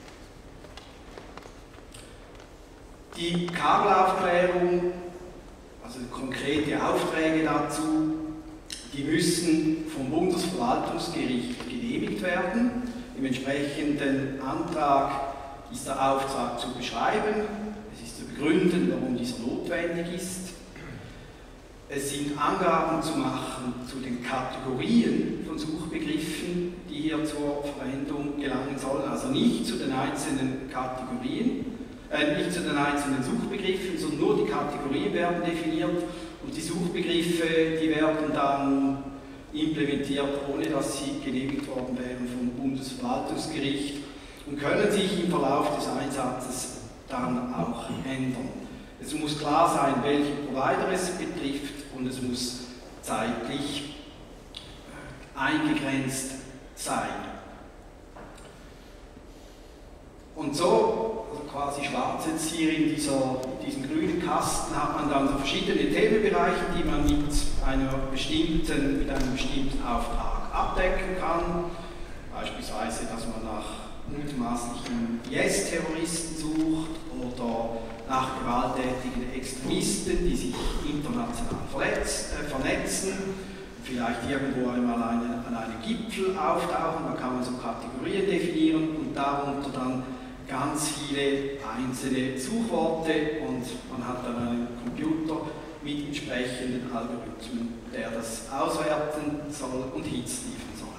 Die Kabelaufklärung, also konkrete Aufträge dazu, die müssen vom Bundesverwaltungsgericht genehmigt werden. Im entsprechenden Antrag ist der Auftrag zu beschreiben, es ist zu begründen, warum dieser notwendig ist. Es sind Angaben zu machen zu den Kategorien von Suchbegriffen, die hier zur Verwendung gelangen sollen, also nicht zu den einzelnen Kategorien, äh, nicht zu den einzelnen Suchbegriffen, sondern nur die Kategorien werden definiert und die Suchbegriffe, die werden dann implementiert, ohne dass sie genehmigt worden wären vom Bundesverwaltungsgericht und können sich im Verlauf des Einsatzes dann auch ändern. Es muss klar sein, welchen Provider es betrifft und es muss zeitlich eingegrenzt sein. Und so, also quasi schwarz jetzt hier in, dieser, in diesem grünen Kasten, hat man dann so verschiedene Themenbereiche, die man mit, einer bestimmten, mit einem bestimmten Auftrag abdecken kann. Beispielsweise, dass man nach mutmaßlichen I S-Terroristen sucht oder nach gewalttätigen Extremisten, die sich international verletz, äh, vernetzen, vielleicht irgendwo einmal eine, an einem Gipfel auftauchen, da kann man so Kategorien definieren und darunter dann ganz viele einzelne Suchworte und man hat dann einen Computer mit entsprechenden Algorithmen, der das auswerten soll und Hits liefern soll.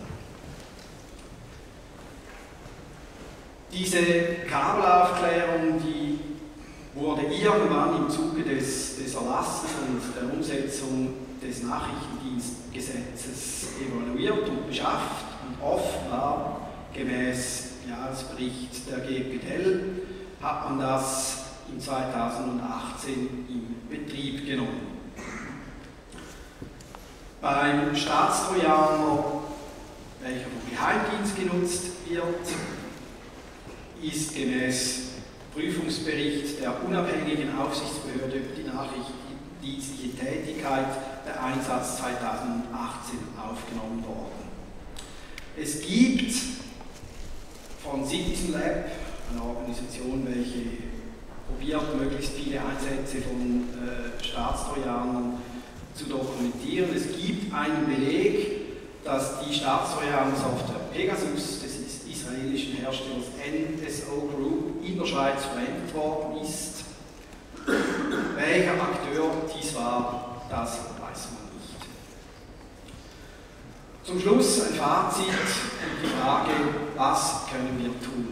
Diese Kabelaufklärung, die wurde irgendwann im Zuge des, des Erlasses und der Umsetzung des Nachrichtendienstgesetzes evaluiert und beschafft und offenbar gemäß Jahresbericht der G P D L hat man das in zweitausendachtzehn in Betrieb genommen. Beim Staatstrojaner, welcher vom Geheimdienst genutzt wird, ist gemäß Prüfungsbericht der unabhängigen Aufsichtsbehörde über die nachrichtendienstliche Tätigkeit der Einsatz zweitausendachtzehn aufgenommen worden. Es gibt von Citizen Lab, eine Organisation, welche probiert, möglichst viele Einsätze von äh, Staatstrojanern zu dokumentieren. Es gibt einen Beleg, dass die Staatstrojaner-Software Pegasus des israelischen Herstellers N S O Group in der Schweiz verwendet worden ist. Welcher Akteur dies war, das weiß man nicht. Zum Schluss ein Fazit und die Frage, was können wir tun?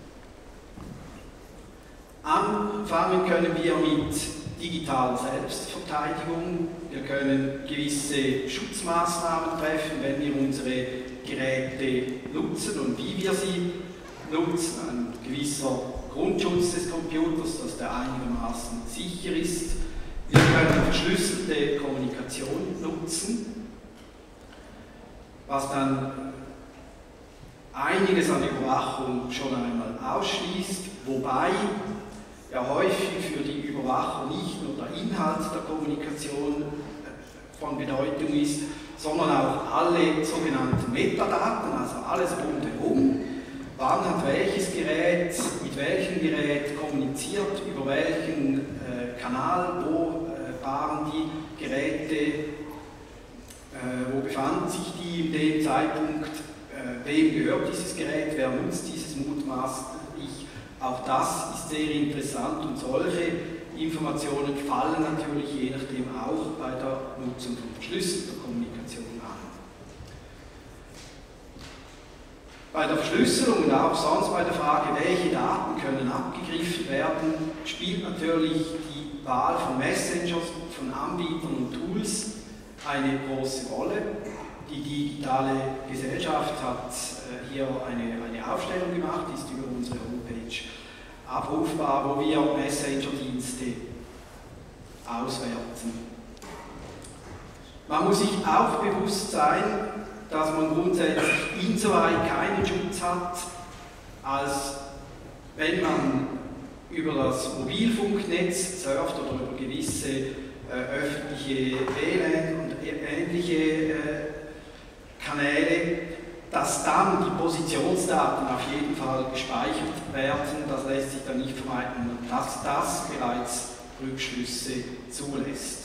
Anfangen können wir mit digitaler Selbstverteidigung. Wir können gewisse Schutzmaßnahmen treffen, wenn wir unsere Geräte nutzen und wie wir sie nutzen. Ein gewisser Grundschutz des Computers, dass der einigermaßen sicher ist. Wir können verschlüsselte Kommunikation nutzen, was dann einiges an Überwachung schon einmal ausschließt, wobei ja häufig für die Überwachung nicht nur der Inhalt der Kommunikation von Bedeutung ist, sondern auch alle sogenannten Metadaten, also alles rundherum. Wann hat welches Gerät mit welchem Gerät kommuniziert, über welchen äh, Kanal, wo äh, waren die Geräte, äh, wo befanden sich die in dem Zeitpunkt, äh, wem gehört dieses Gerät, wer nutzt dieses mutmaßlich. Auch das ist sehr interessant und solche Informationen fallen natürlich je nachdem auch bei der Nutzung von verschlüsselter Kommunikation an. Bei der Verschlüsselung und auch sonst bei der Frage, welche Daten können abgegriffen werden, spielt natürlich die Wahl von Messengers, von Anbietern und Tools eine große Rolle. Die digitale Gesellschaft hat hier eine, eine Aufstellung gemacht, die ist über unsere Homepage abrufbar, wo wir Messenger-Dienste auswerten. Man muss sich auch bewusst sein, dass man grundsätzlich insoweit keinen Schutz hat, als wenn man über das Mobilfunknetz surft oder über gewisse äh, öffentliche W L A N und ähnliche äh, Kanäle, dass dann die Positionsdaten auf jeden Fall gespeichert werden. Das lässt sich dann nicht vermeiden, dass das bereits Rückschlüsse zulässt.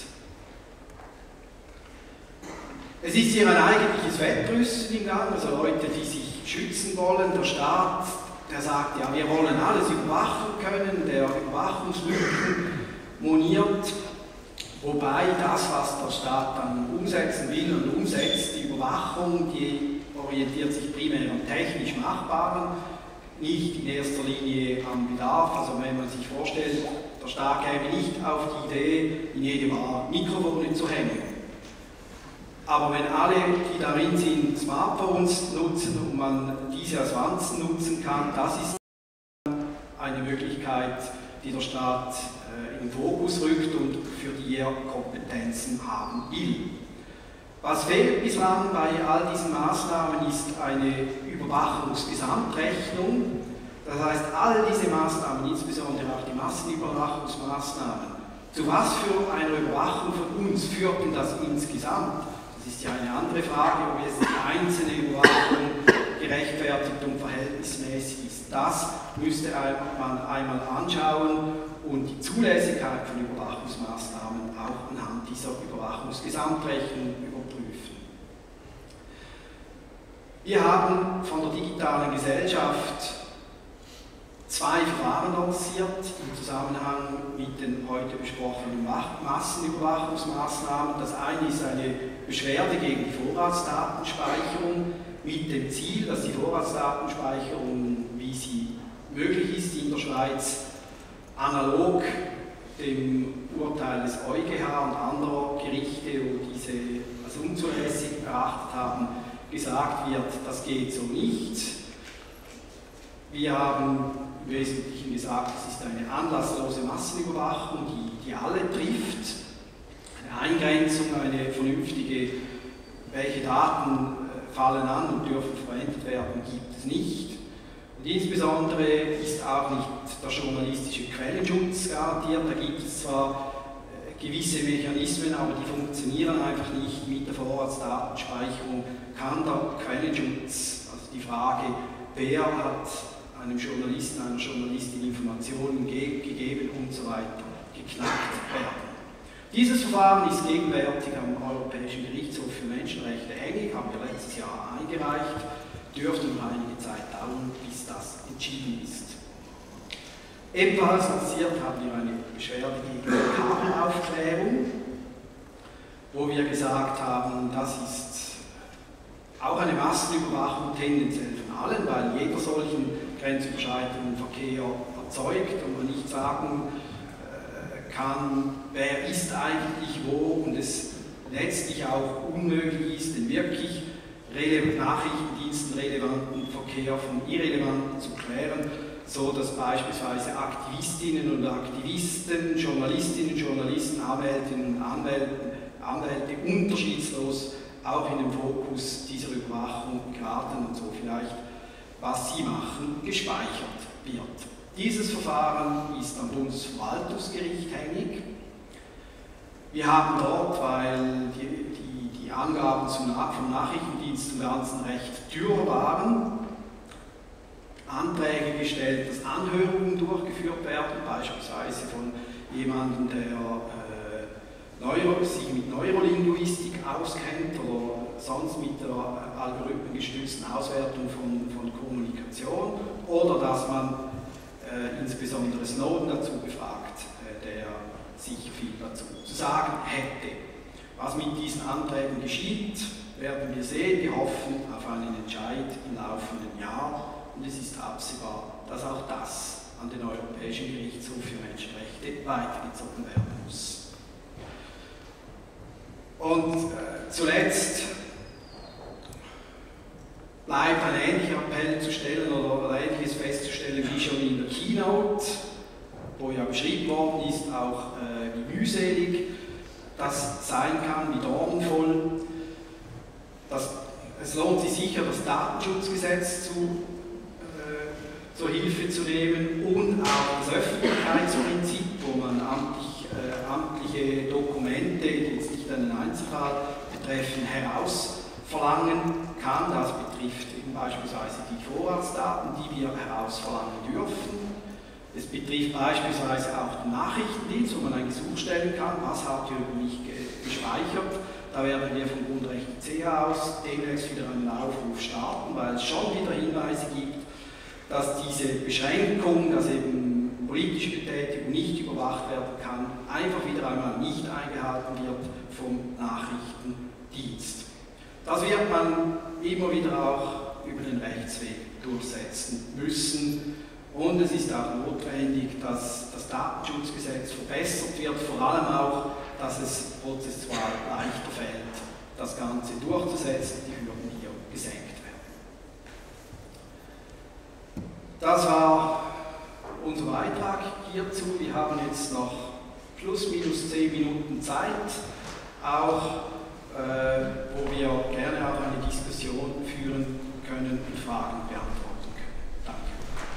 Es ist hier ein eigentliches Wettrüsten im Gang, also Leute, die sich schützen wollen. Der Staat, der sagt, ja, wir wollen alles überwachen können, der Überwachungslücken moniert, wobei das, was der Staat dann umsetzen will und umsetzt, die Überwachung, die orientiert sich primär am technisch Machbaren, nicht in erster Linie am Bedarf. Also wenn man sich vorstellt, der Staat käme nicht auf die Idee, in jedem Bar Mikrofone zu hängen. Aber wenn alle, die darin sind, Smartphones nutzen und man diese als Wanzen nutzen kann, das ist eine Möglichkeit, die der Staat äh, in den Fokus rückt und für die er Kompetenzen haben will. Was fehlt bislang bei all diesen Maßnahmen ist eine Überwachungsgesamtrechnung. Das heißt, all diese Maßnahmen, insbesondere auch die Massenüberwachungsmaßnahmen, zu was für einer Überwachung von uns führt denn das insgesamt? Das ist ja eine andere Frage, ob jetzt die einzelne Überwachung gerechtfertigt und verhältnismäßig ist. Das müsste man einmal anschauen und die Zulässigkeit von Überwachungsmaßnahmen auch anhand dieser Überwachungsgesamtrechnung überprüfen. Wir haben von der digitalen Gesellschaft zwei Verfahren lanciert im Zusammenhang mit den heute besprochenen Massenüberwachungsmaßnahmen. Das eine ist eine Beschwerde gegen die Vorratsdatenspeicherung mit dem Ziel, dass die Vorratsdatenspeicherung, wie sie möglich ist in der Schweiz, analog dem Urteil des EuGH und anderer Gerichte, wo diese als unzulässig erachtet haben, gesagt wird, das geht so nicht. Wir haben im Wesentlichen gesagt, es ist eine anlasslose Massenüberwachung, die, die alle trifft. Eine Eingrenzung, eine vernünftige, welche Daten fallen an und dürfen verwendet werden, gibt es nicht. Und insbesondere ist auch nicht der journalistische Quellenschutz garantiert. Da gibt es zwar gewisse Mechanismen, aber die funktionieren einfach nicht. Mit der Vorratsdatenspeicherung kann der Quellenschutz, also die Frage, wer hat einem Journalisten, einer Journalistin Informationen ge gegeben und so weiter, geknackt werden. Dieses Verfahren ist gegenwärtig am Europäischen Gerichtshof für Menschenrechte hängig, haben wir letztes Jahr eingereicht, dürfte noch einige Zeit dauern, bis das entschieden ist. Ebenfalls lanciert haben wir eine Beschwerde gegen die Kabelaufklärung, wo wir gesagt haben, das ist auch eine Massenüberwachung tendenziell von allen, weil jeder solchen grenzüberschreitenden Verkehr erzeugt und man nicht sagen äh, kann, wer ist eigentlich wo und es letztlich auch unmöglich ist, den wirklich rele Nachrichtendiensten relevanten Verkehr vom irrelevanten zu klären, so dass beispielsweise Aktivistinnen und Aktivisten, Journalistinnen und Journalisten, Anwältinnen und Anwälte, Anwälte unterschiedslos auch in den Fokus dieser Überwachung geraten und so vielleicht, was sie machen, gespeichert wird. Dieses Verfahren ist am Bundesverwaltungsgericht hängig. Wir haben dort, weil die, die, die Angaben zum, vom Nachrichtendienst zum ganzen Recht dürr waren, Anträge gestellt, dass Anhörungen durchgeführt werden, beispielsweise von jemandem, der äh, Neuro, sich mit Neurolinguistik auskennt oder sonst mit der algorithmengestützten Auswertung von, von Kommunikation, oder dass man äh, insbesondere Snowden dazu befragt, äh, der sicher viel dazu zu sagen hätte. Was mit diesen Anträgen geschieht, werden wir sehen. Wir hoffen auf einen Entscheid im laufenden Jahr und es ist absehbar, dass auch das an den Europäischen Gerichtshof für Menschenrechte weitergezogen werden muss. Und äh, zuletzt bleibt ein ähnlicher Appell zu stellen oder, oder ähnliches festzustellen wie schon in der Keynote, wo ja beschrieben worden ist, auch äh, wie mühselig das sein kann, wie dornenvoll. Das, es lohnt sich sicher, das Datenschutzgesetz zu, äh, zur Hilfe zu nehmen und auch das Öffentlichkeitsprinzip, wo man amtlich, äh, amtliche Dokumente, die jetzt nicht einen Einzelfall betreffen, herausverlangen kann. Das betrifft eben beispielsweise die Vorratsdaten, die wir herausverlangen dürfen. Es betrifft beispielsweise auch den Nachrichtendienst, wo man ein Gesuch stellen kann, was habt ihr über mich gespeichert. Da werden wir vom Grundrecht C aus demnächst wieder einen Aufruf starten, weil es schon wieder Hinweise gibt, dass diese Beschränkung, dass eben politische Betätigung nicht überwacht werden kann, einfach wieder einmal nicht eingehalten wird vom Nachrichtendienst. Das wird man immer wieder auch über den Rechtsweg durchsetzen müssen. Und es ist auch notwendig, dass das Datenschutzgesetz verbessert wird, vor allem auch, dass es prozessual leichter fällt, das Ganze durchzusetzen, die Hürden hier gesenkt werden. Das war unser Beitrag hierzu. Wir haben jetzt noch plus minus zehn Minuten Zeit, auch äh, wo wir gerne auch eine Diskussion führen können und Fragen beantworten können. Danke.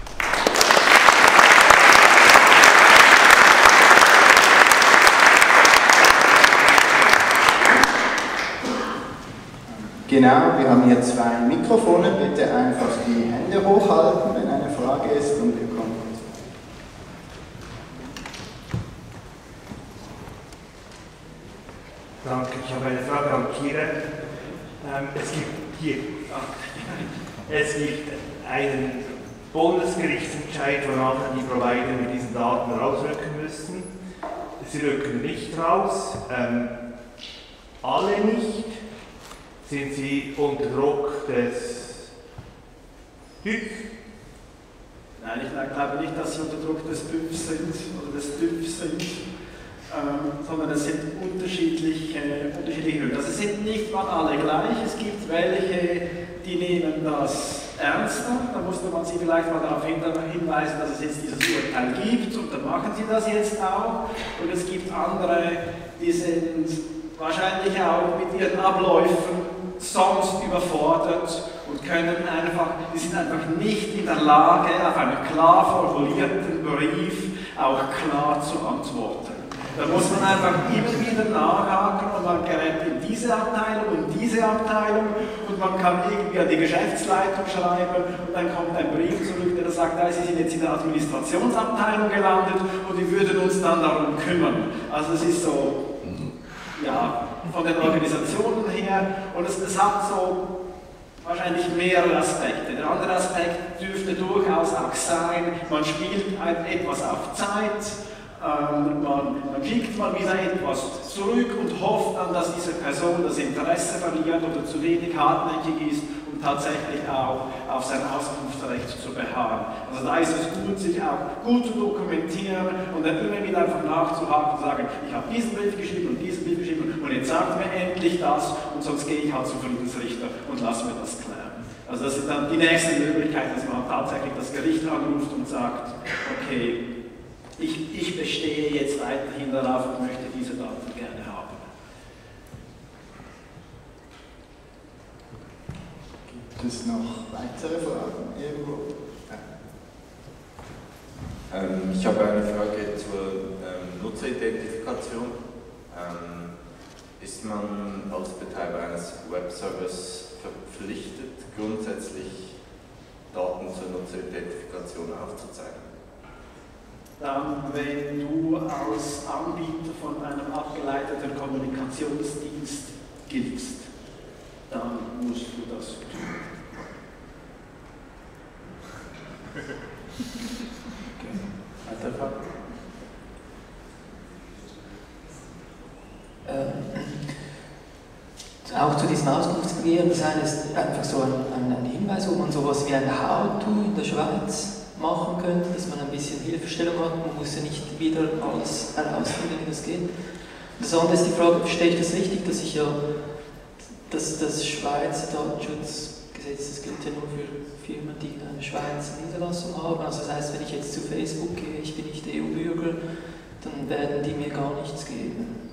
Genau, wir haben hier zwei Mikrofone. Bitte einfach die Hände hochhalten, wenn eine Frage ist, und ihr kommt. Danke, ich habe eine Frage an Kira. Ähm, es gibt hier, es gibt einen Bundesgerichtsentscheid, wonach die Provider mit diesen Daten rausrücken müssen. Sie rücken nicht raus, ähm, alle nicht. Sind Sie unter Druck des T Ü V? Nein, ich glaube nicht, dass Sie unter Druck des T Ü V sind oder des T Ü V sind, ähm, sondern es sind unterschiedliche, äh, unterschiedliche Höhen. Also es sind nicht mal alle gleich. Es gibt welche, die nehmen das ernster. Da musste man Sie vielleicht mal darauf hinweisen, dass es jetzt dieses Urteil gibt, und dann machen Sie das jetzt auch. Und es gibt andere, die sind wahrscheinlich auch mit ihren Abläufen sonst überfordert und können einfach, die sind einfach nicht in der Lage, auf einen klar formulierten Brief auch klar zu antworten. Da muss man einfach immer wieder nachhaken, und man gerät in diese Abteilung und diese Abteilung, und man kann irgendwie an die Geschäftsleitung schreiben, und dann kommt ein Brief zurück, der sagt, ja, Sie sind jetzt in der Administrationsabteilung gelandet und wir würden uns dann darum kümmern. Also es ist so, ja, von den Organisationen her, und es, es hat so wahrscheinlich mehrere Aspekte. Der andere Aspekt dürfte durchaus auch sein, man spielt ein, etwas auf Zeit, ähm, man, man schickt mal wieder etwas zurück und hofft dann, dass diese Person das Interesse verliert oder zu wenig hartnäckig ist, um tatsächlich auch auf sein Auskunftsrecht zu beharren. Also da ist es gut, sich auch gut zu dokumentieren und dann immer wieder einfach nachzuhaken und sagen, ich habe diesen Brief geschrieben und diesen Brief geschrieben und jetzt sagt mir endlich das, und sonst gehe ich halt zum Friedensrichter und lasse mir das klären. Also das ist dann die nächste Möglichkeit, dass man tatsächlich das Gericht anruft und sagt, okay, ich, ich bestehe jetzt weiterhin darauf und möchte diese Daten gerne haben. Gibt es noch weitere Fragen irgendwo? Ja. Ähm, ich habe eine Frage zur ähm, Nutzeridentifikation. Ähm, ist man als Betreiber eines Webservers verpflichtet, grundsätzlich Daten zur Nutzeridentifikation aufzuzeichnen? Dann, wenn du als Anbieter von einem abgeleiteten Kommunikationsdienst giltst, dann musst du das tun. Okay. Weitere Frage? Ähm, auch zu diesem Auskunftsvergehen, das ist einfach so ein, ein, ein Hinweis, wo man sowas wie ein How-to in der Schweiz machen könnte, dass man ein bisschen Hilfestellung hat. Man muss ja nicht wieder alles herausfinden, wie das geht. Das andere ist die Frage, verstehe ich das richtig, dass ich ja, dass das Schweizer Datenschutzgesetz, das gilt ja nur für Firmen, die in einer Schweizer Niederlassung haben. Also das heißt, wenn ich jetzt zu Facebook gehe, ich bin nicht E U-Bürger, dann werden die mir gar nichts geben.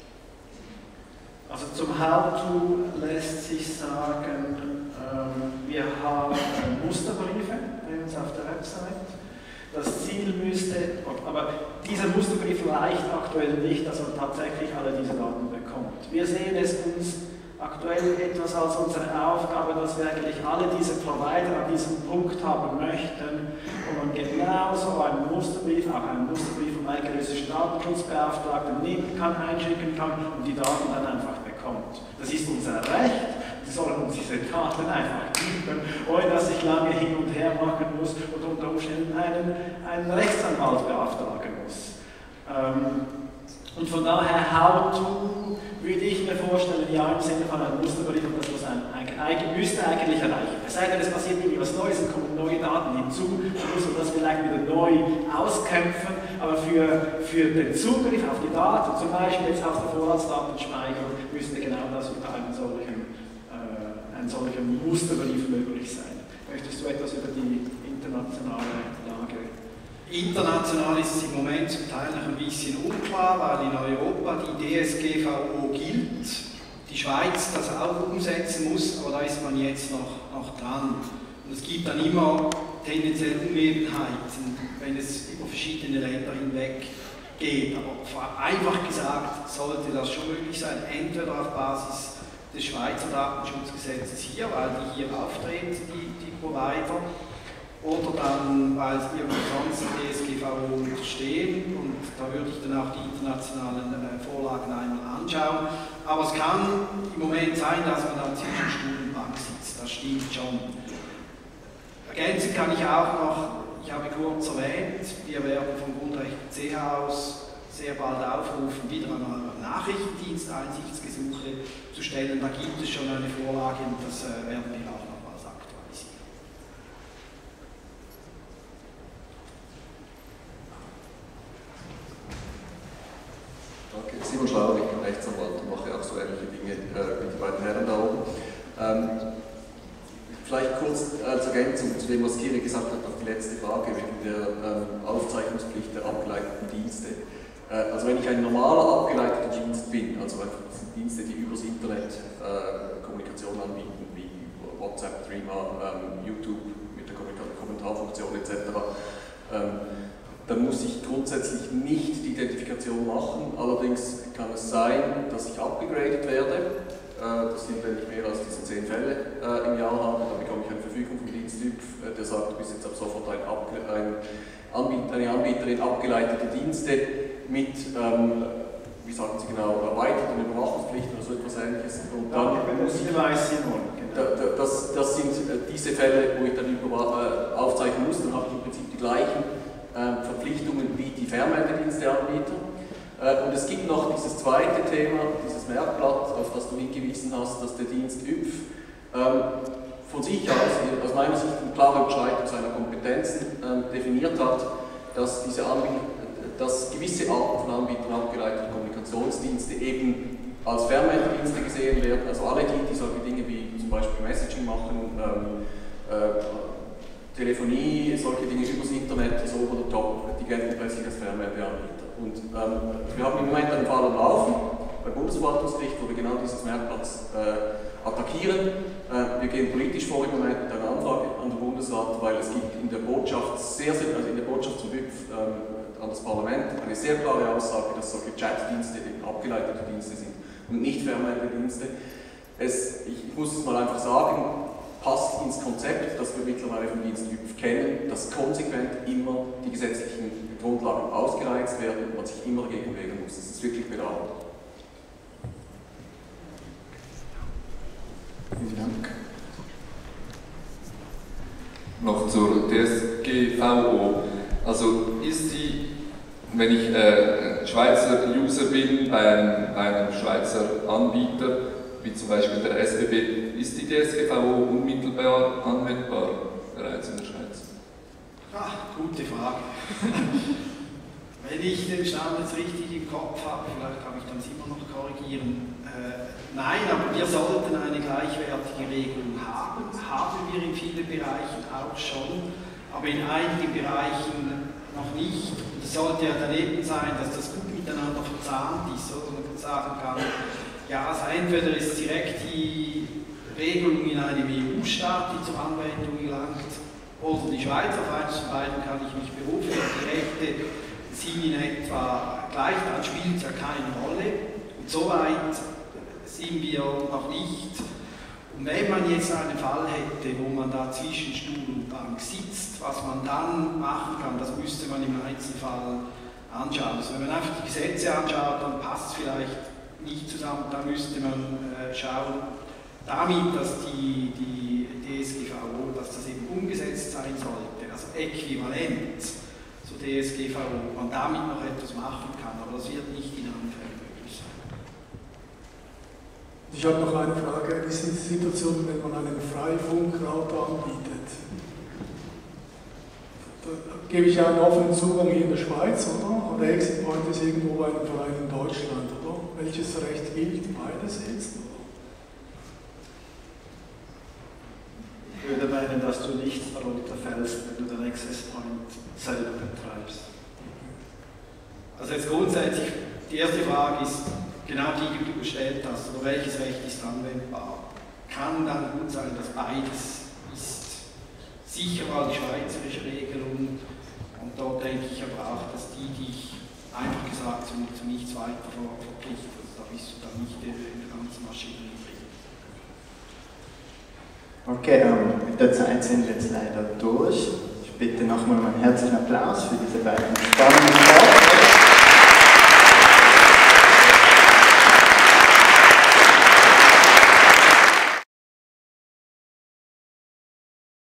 Also zum How-To lässt sich sagen, ähm, wir haben Musterbriefe bei uns auf der Website. Das Ziel müsste, aber dieser Musterbrief reicht aktuell nicht, dass man tatsächlich alle diese Daten bekommt. Wir sehen es uns aktuell etwas als unsere Aufgabe, dass wir eigentlich alle diese Provider an diesem Punkt haben möchten, wo man genauso einen Musterbrief, auch einen Musterbrief vom eidgenössischen Datenschutzbeauftragten nehmen kann, einschicken kann und die Daten dann einfach bekommt. Das ist unser Recht. Sie sollen uns diese Daten einfach geben, ohne dass ich lange hin und her machen muss und unter Umständen einen, einen Rechtsanwalt beauftragen muss. Ähm, und von daher, How-To würde ich mir vorstellen, ja, im Sinne von einem Musterbrief, und das muss ein, ein, ein, müsste eigentlich erreichen. Es sei denn, es passiert irgendwie was Neues, es kommen neue Daten hinzu, dann muss man das vielleicht wieder neu auskämpfen, aber für, für den Zugriff auf die Daten, zum Beispiel jetzt aus der Vorratsdatenspeicherung, müsste genau das unter einem solchen ein solcher Musterbrief möglich sein. Möchtest du etwas über die internationale Lage? International ist es im Moment zum Teil noch ein bisschen unklar, weil in Europa die D S G V O gilt, die Schweiz das auch umsetzen muss, aber da ist man jetzt noch, noch dran. Und es gibt dann immer tendenziell Unebenheiten, wenn es über verschiedene Länder hinweg geht. Aber einfach gesagt sollte das schon möglich sein, entweder auf Basis des Schweizer Datenschutzgesetzes hier, weil die hier auftreten, die, die Provider, oder dann, weil sie irgendwie sonst D S G V O unterstehen, und da würde ich dann auch die internationalen äh, Vorlagen einmal anschauen. Aber es kann im Moment sein, dass man dann zwischen Stuhl und Bank sitzt, das stimmt schon. Ergänzen kann ich auch noch, ich habe kurz erwähnt, wir werden vom Grundrecht C H aus sehr bald aufrufen, wieder einmal Nachrichtendienst Einsichtsgesuche zu stellen. Da gibt es schon eine Vorlage und das äh, werden wir auch nochmals aktualisieren. Danke. Simon Schlauer, ich bin Rechtsanwalt und mache auch so ähnliche Dinge äh, wie die beiden Herren da oben. Ähm, vielleicht kurz äh, als Ergänzung zu dem, was Kiri gesagt hat, auf die letzte Frage wegen der ähm, Aufzeichnungspflicht der abgeleiteten Dienste. Also wenn ich ein normaler abgeleiteter Dienst bin, also einfach Dienste, die übers Internet äh, Kommunikation anbieten, wie WhatsApp, Threema, ähm, YouTube mit der Kommentarfunktion et cetera, ähm, dann muss ich grundsätzlich nicht die Identifikation machen. Allerdings kann es sein, dass ich abgegradet werde. Äh, das sind, wenn ich mehr als diese zehn Fälle äh, im Jahr habe, dann bekomme ich eine Verfügung vom Diensttyp, äh, der sagt, du bist jetzt ab sofort ein, ein Anbieter, eine Anbieterin abgeleitete Dienste mit, ähm, wie sagen Sie genau, erweiterten Überwachungspflichten oder so etwas Ähnliches. Und dann muss ich, da, da, das, das sind äh, diese Fälle, wo ich dann über, äh, aufzeichnen muss, dann habe ich im Prinzip die gleichen äh, Verpflichtungen wie die Fernmeldediensteanbieter. Äh, und es gibt noch dieses zweite Thema, dieses Merkblatt, auf das du hingewiesen hast, dass der Dienst Ü P F ähm, von sich aus, aus meiner Sicht, eine klare Überschreitung seiner Kompetenzen äh, definiert hat, dass diese Anbieter dass gewisse Arten von Anbietern abgeleitete Kommunikationsdienste eben als Fernmeldedienste gesehen werden, also alle die, die solche Dinge wie zum Beispiel Messaging machen, ähm, äh, Telefonie, solche Dinge übers Internet, so over the top, die gelten plötzlich als Fernmeldeanbieter. Und ähm, wir haben im Moment einen Fall am Laufen beim Bundesverwaltungsgericht, wo wir genau dieses Merkplatz äh, attackieren. Äh, wir gehen politisch vor im Moment mit einer Anfrage an den Bundesrat, weil es gibt in der Botschaft sehr, sehr also in der Botschaft zum Ü P F ähm, an das Parlament eine sehr klare Aussage, dass solche Chatdienste eben abgeleitete Dienste sind und nicht Fernmeldedienste. Es, ich, ich muss es mal einfach sagen, passt ins Konzept, das wir mittlerweile vom Dienst Ü P F kennen, dass konsequent immer die gesetzlichen Grundlagen ausgereizt werden und man sich immer dagegen wehren muss. Das ist wirklich bedauerlich. Vielen Dank. Noch zur D S G V O. Also ist die, wenn ich äh, Schweizer User bin bei einem, bei einem Schweizer Anbieter, wie zum Beispiel der S B B, ist die D S G V O unmittelbar anwendbar bereits in der Schweiz? Ah, gute Frage. Wenn ich den Stand jetzt richtig im Kopf habe, vielleicht kann ich dann immer noch korrigieren. Äh, nein, aber wir sollten eine gleichwertige Regelung haben. Haben wir in vielen Bereichen auch schon, aber in einigen Bereichen noch nicht. Es sollte ja daneben sein, dass das gut miteinander verzahnt ist, so dass man sagen kann, ja, also entweder ist direkt die Regelung in einem E U-Staat, die zur Anwendung gelangt, oder die Schweiz, auf eines von beiden kann ich mich berufen, die Rechte sind in etwa gleich, dann spielt es ja keine Rolle. Und so weit sind wir noch nicht. Und wenn man jetzt einen Fall hätte, wo man da zwischen Stuhl und Bank sitzt, was man dann machen kann, das müsste man im Einzelfall anschauen. Also wenn man einfach die Gesetze anschaut, dann passt es vielleicht nicht zusammen, da müsste man äh, schauen, damit, dass die, die D S G V O, dass das eben umgesetzt sein sollte, also äquivalent zur D S G V O, man damit noch etwas machen kann, aber das wird nicht in allen Fällen möglich sein. Ich habe noch eine Frage, wie sind die Situationen, wenn man einen Freifunkrouter anbietet? Da gebe ich ja einen offenen Zugang hier in der Schweiz, oder? Und der Exit Point ist irgendwo bei einem Verein in Deutschland, oder? Welches Recht gilt beides jetzt? Ich würde meinen, dass du nichts darunter fällst, wenn du den Access Point selber betreibst. Also jetzt grundsätzlich, die erste Frage ist genau die, die du gestellt hast, oder welches Recht ist anwendbar? Kann dann gut sein, dass beides ist. Sicher mal die schweizerische Regelung, und dort denke ich aber auch, dass die dich einfach gesagt zu, zu nichts weiter verpflichtet. Also da bist du dann nicht in der ganzen Maschinerie drin. Okay, ähm, mit der Zeit sind wir jetzt leider durch. Ich bitte nochmal um einen herzlichen Applaus für diese beiden spannenden Fragen.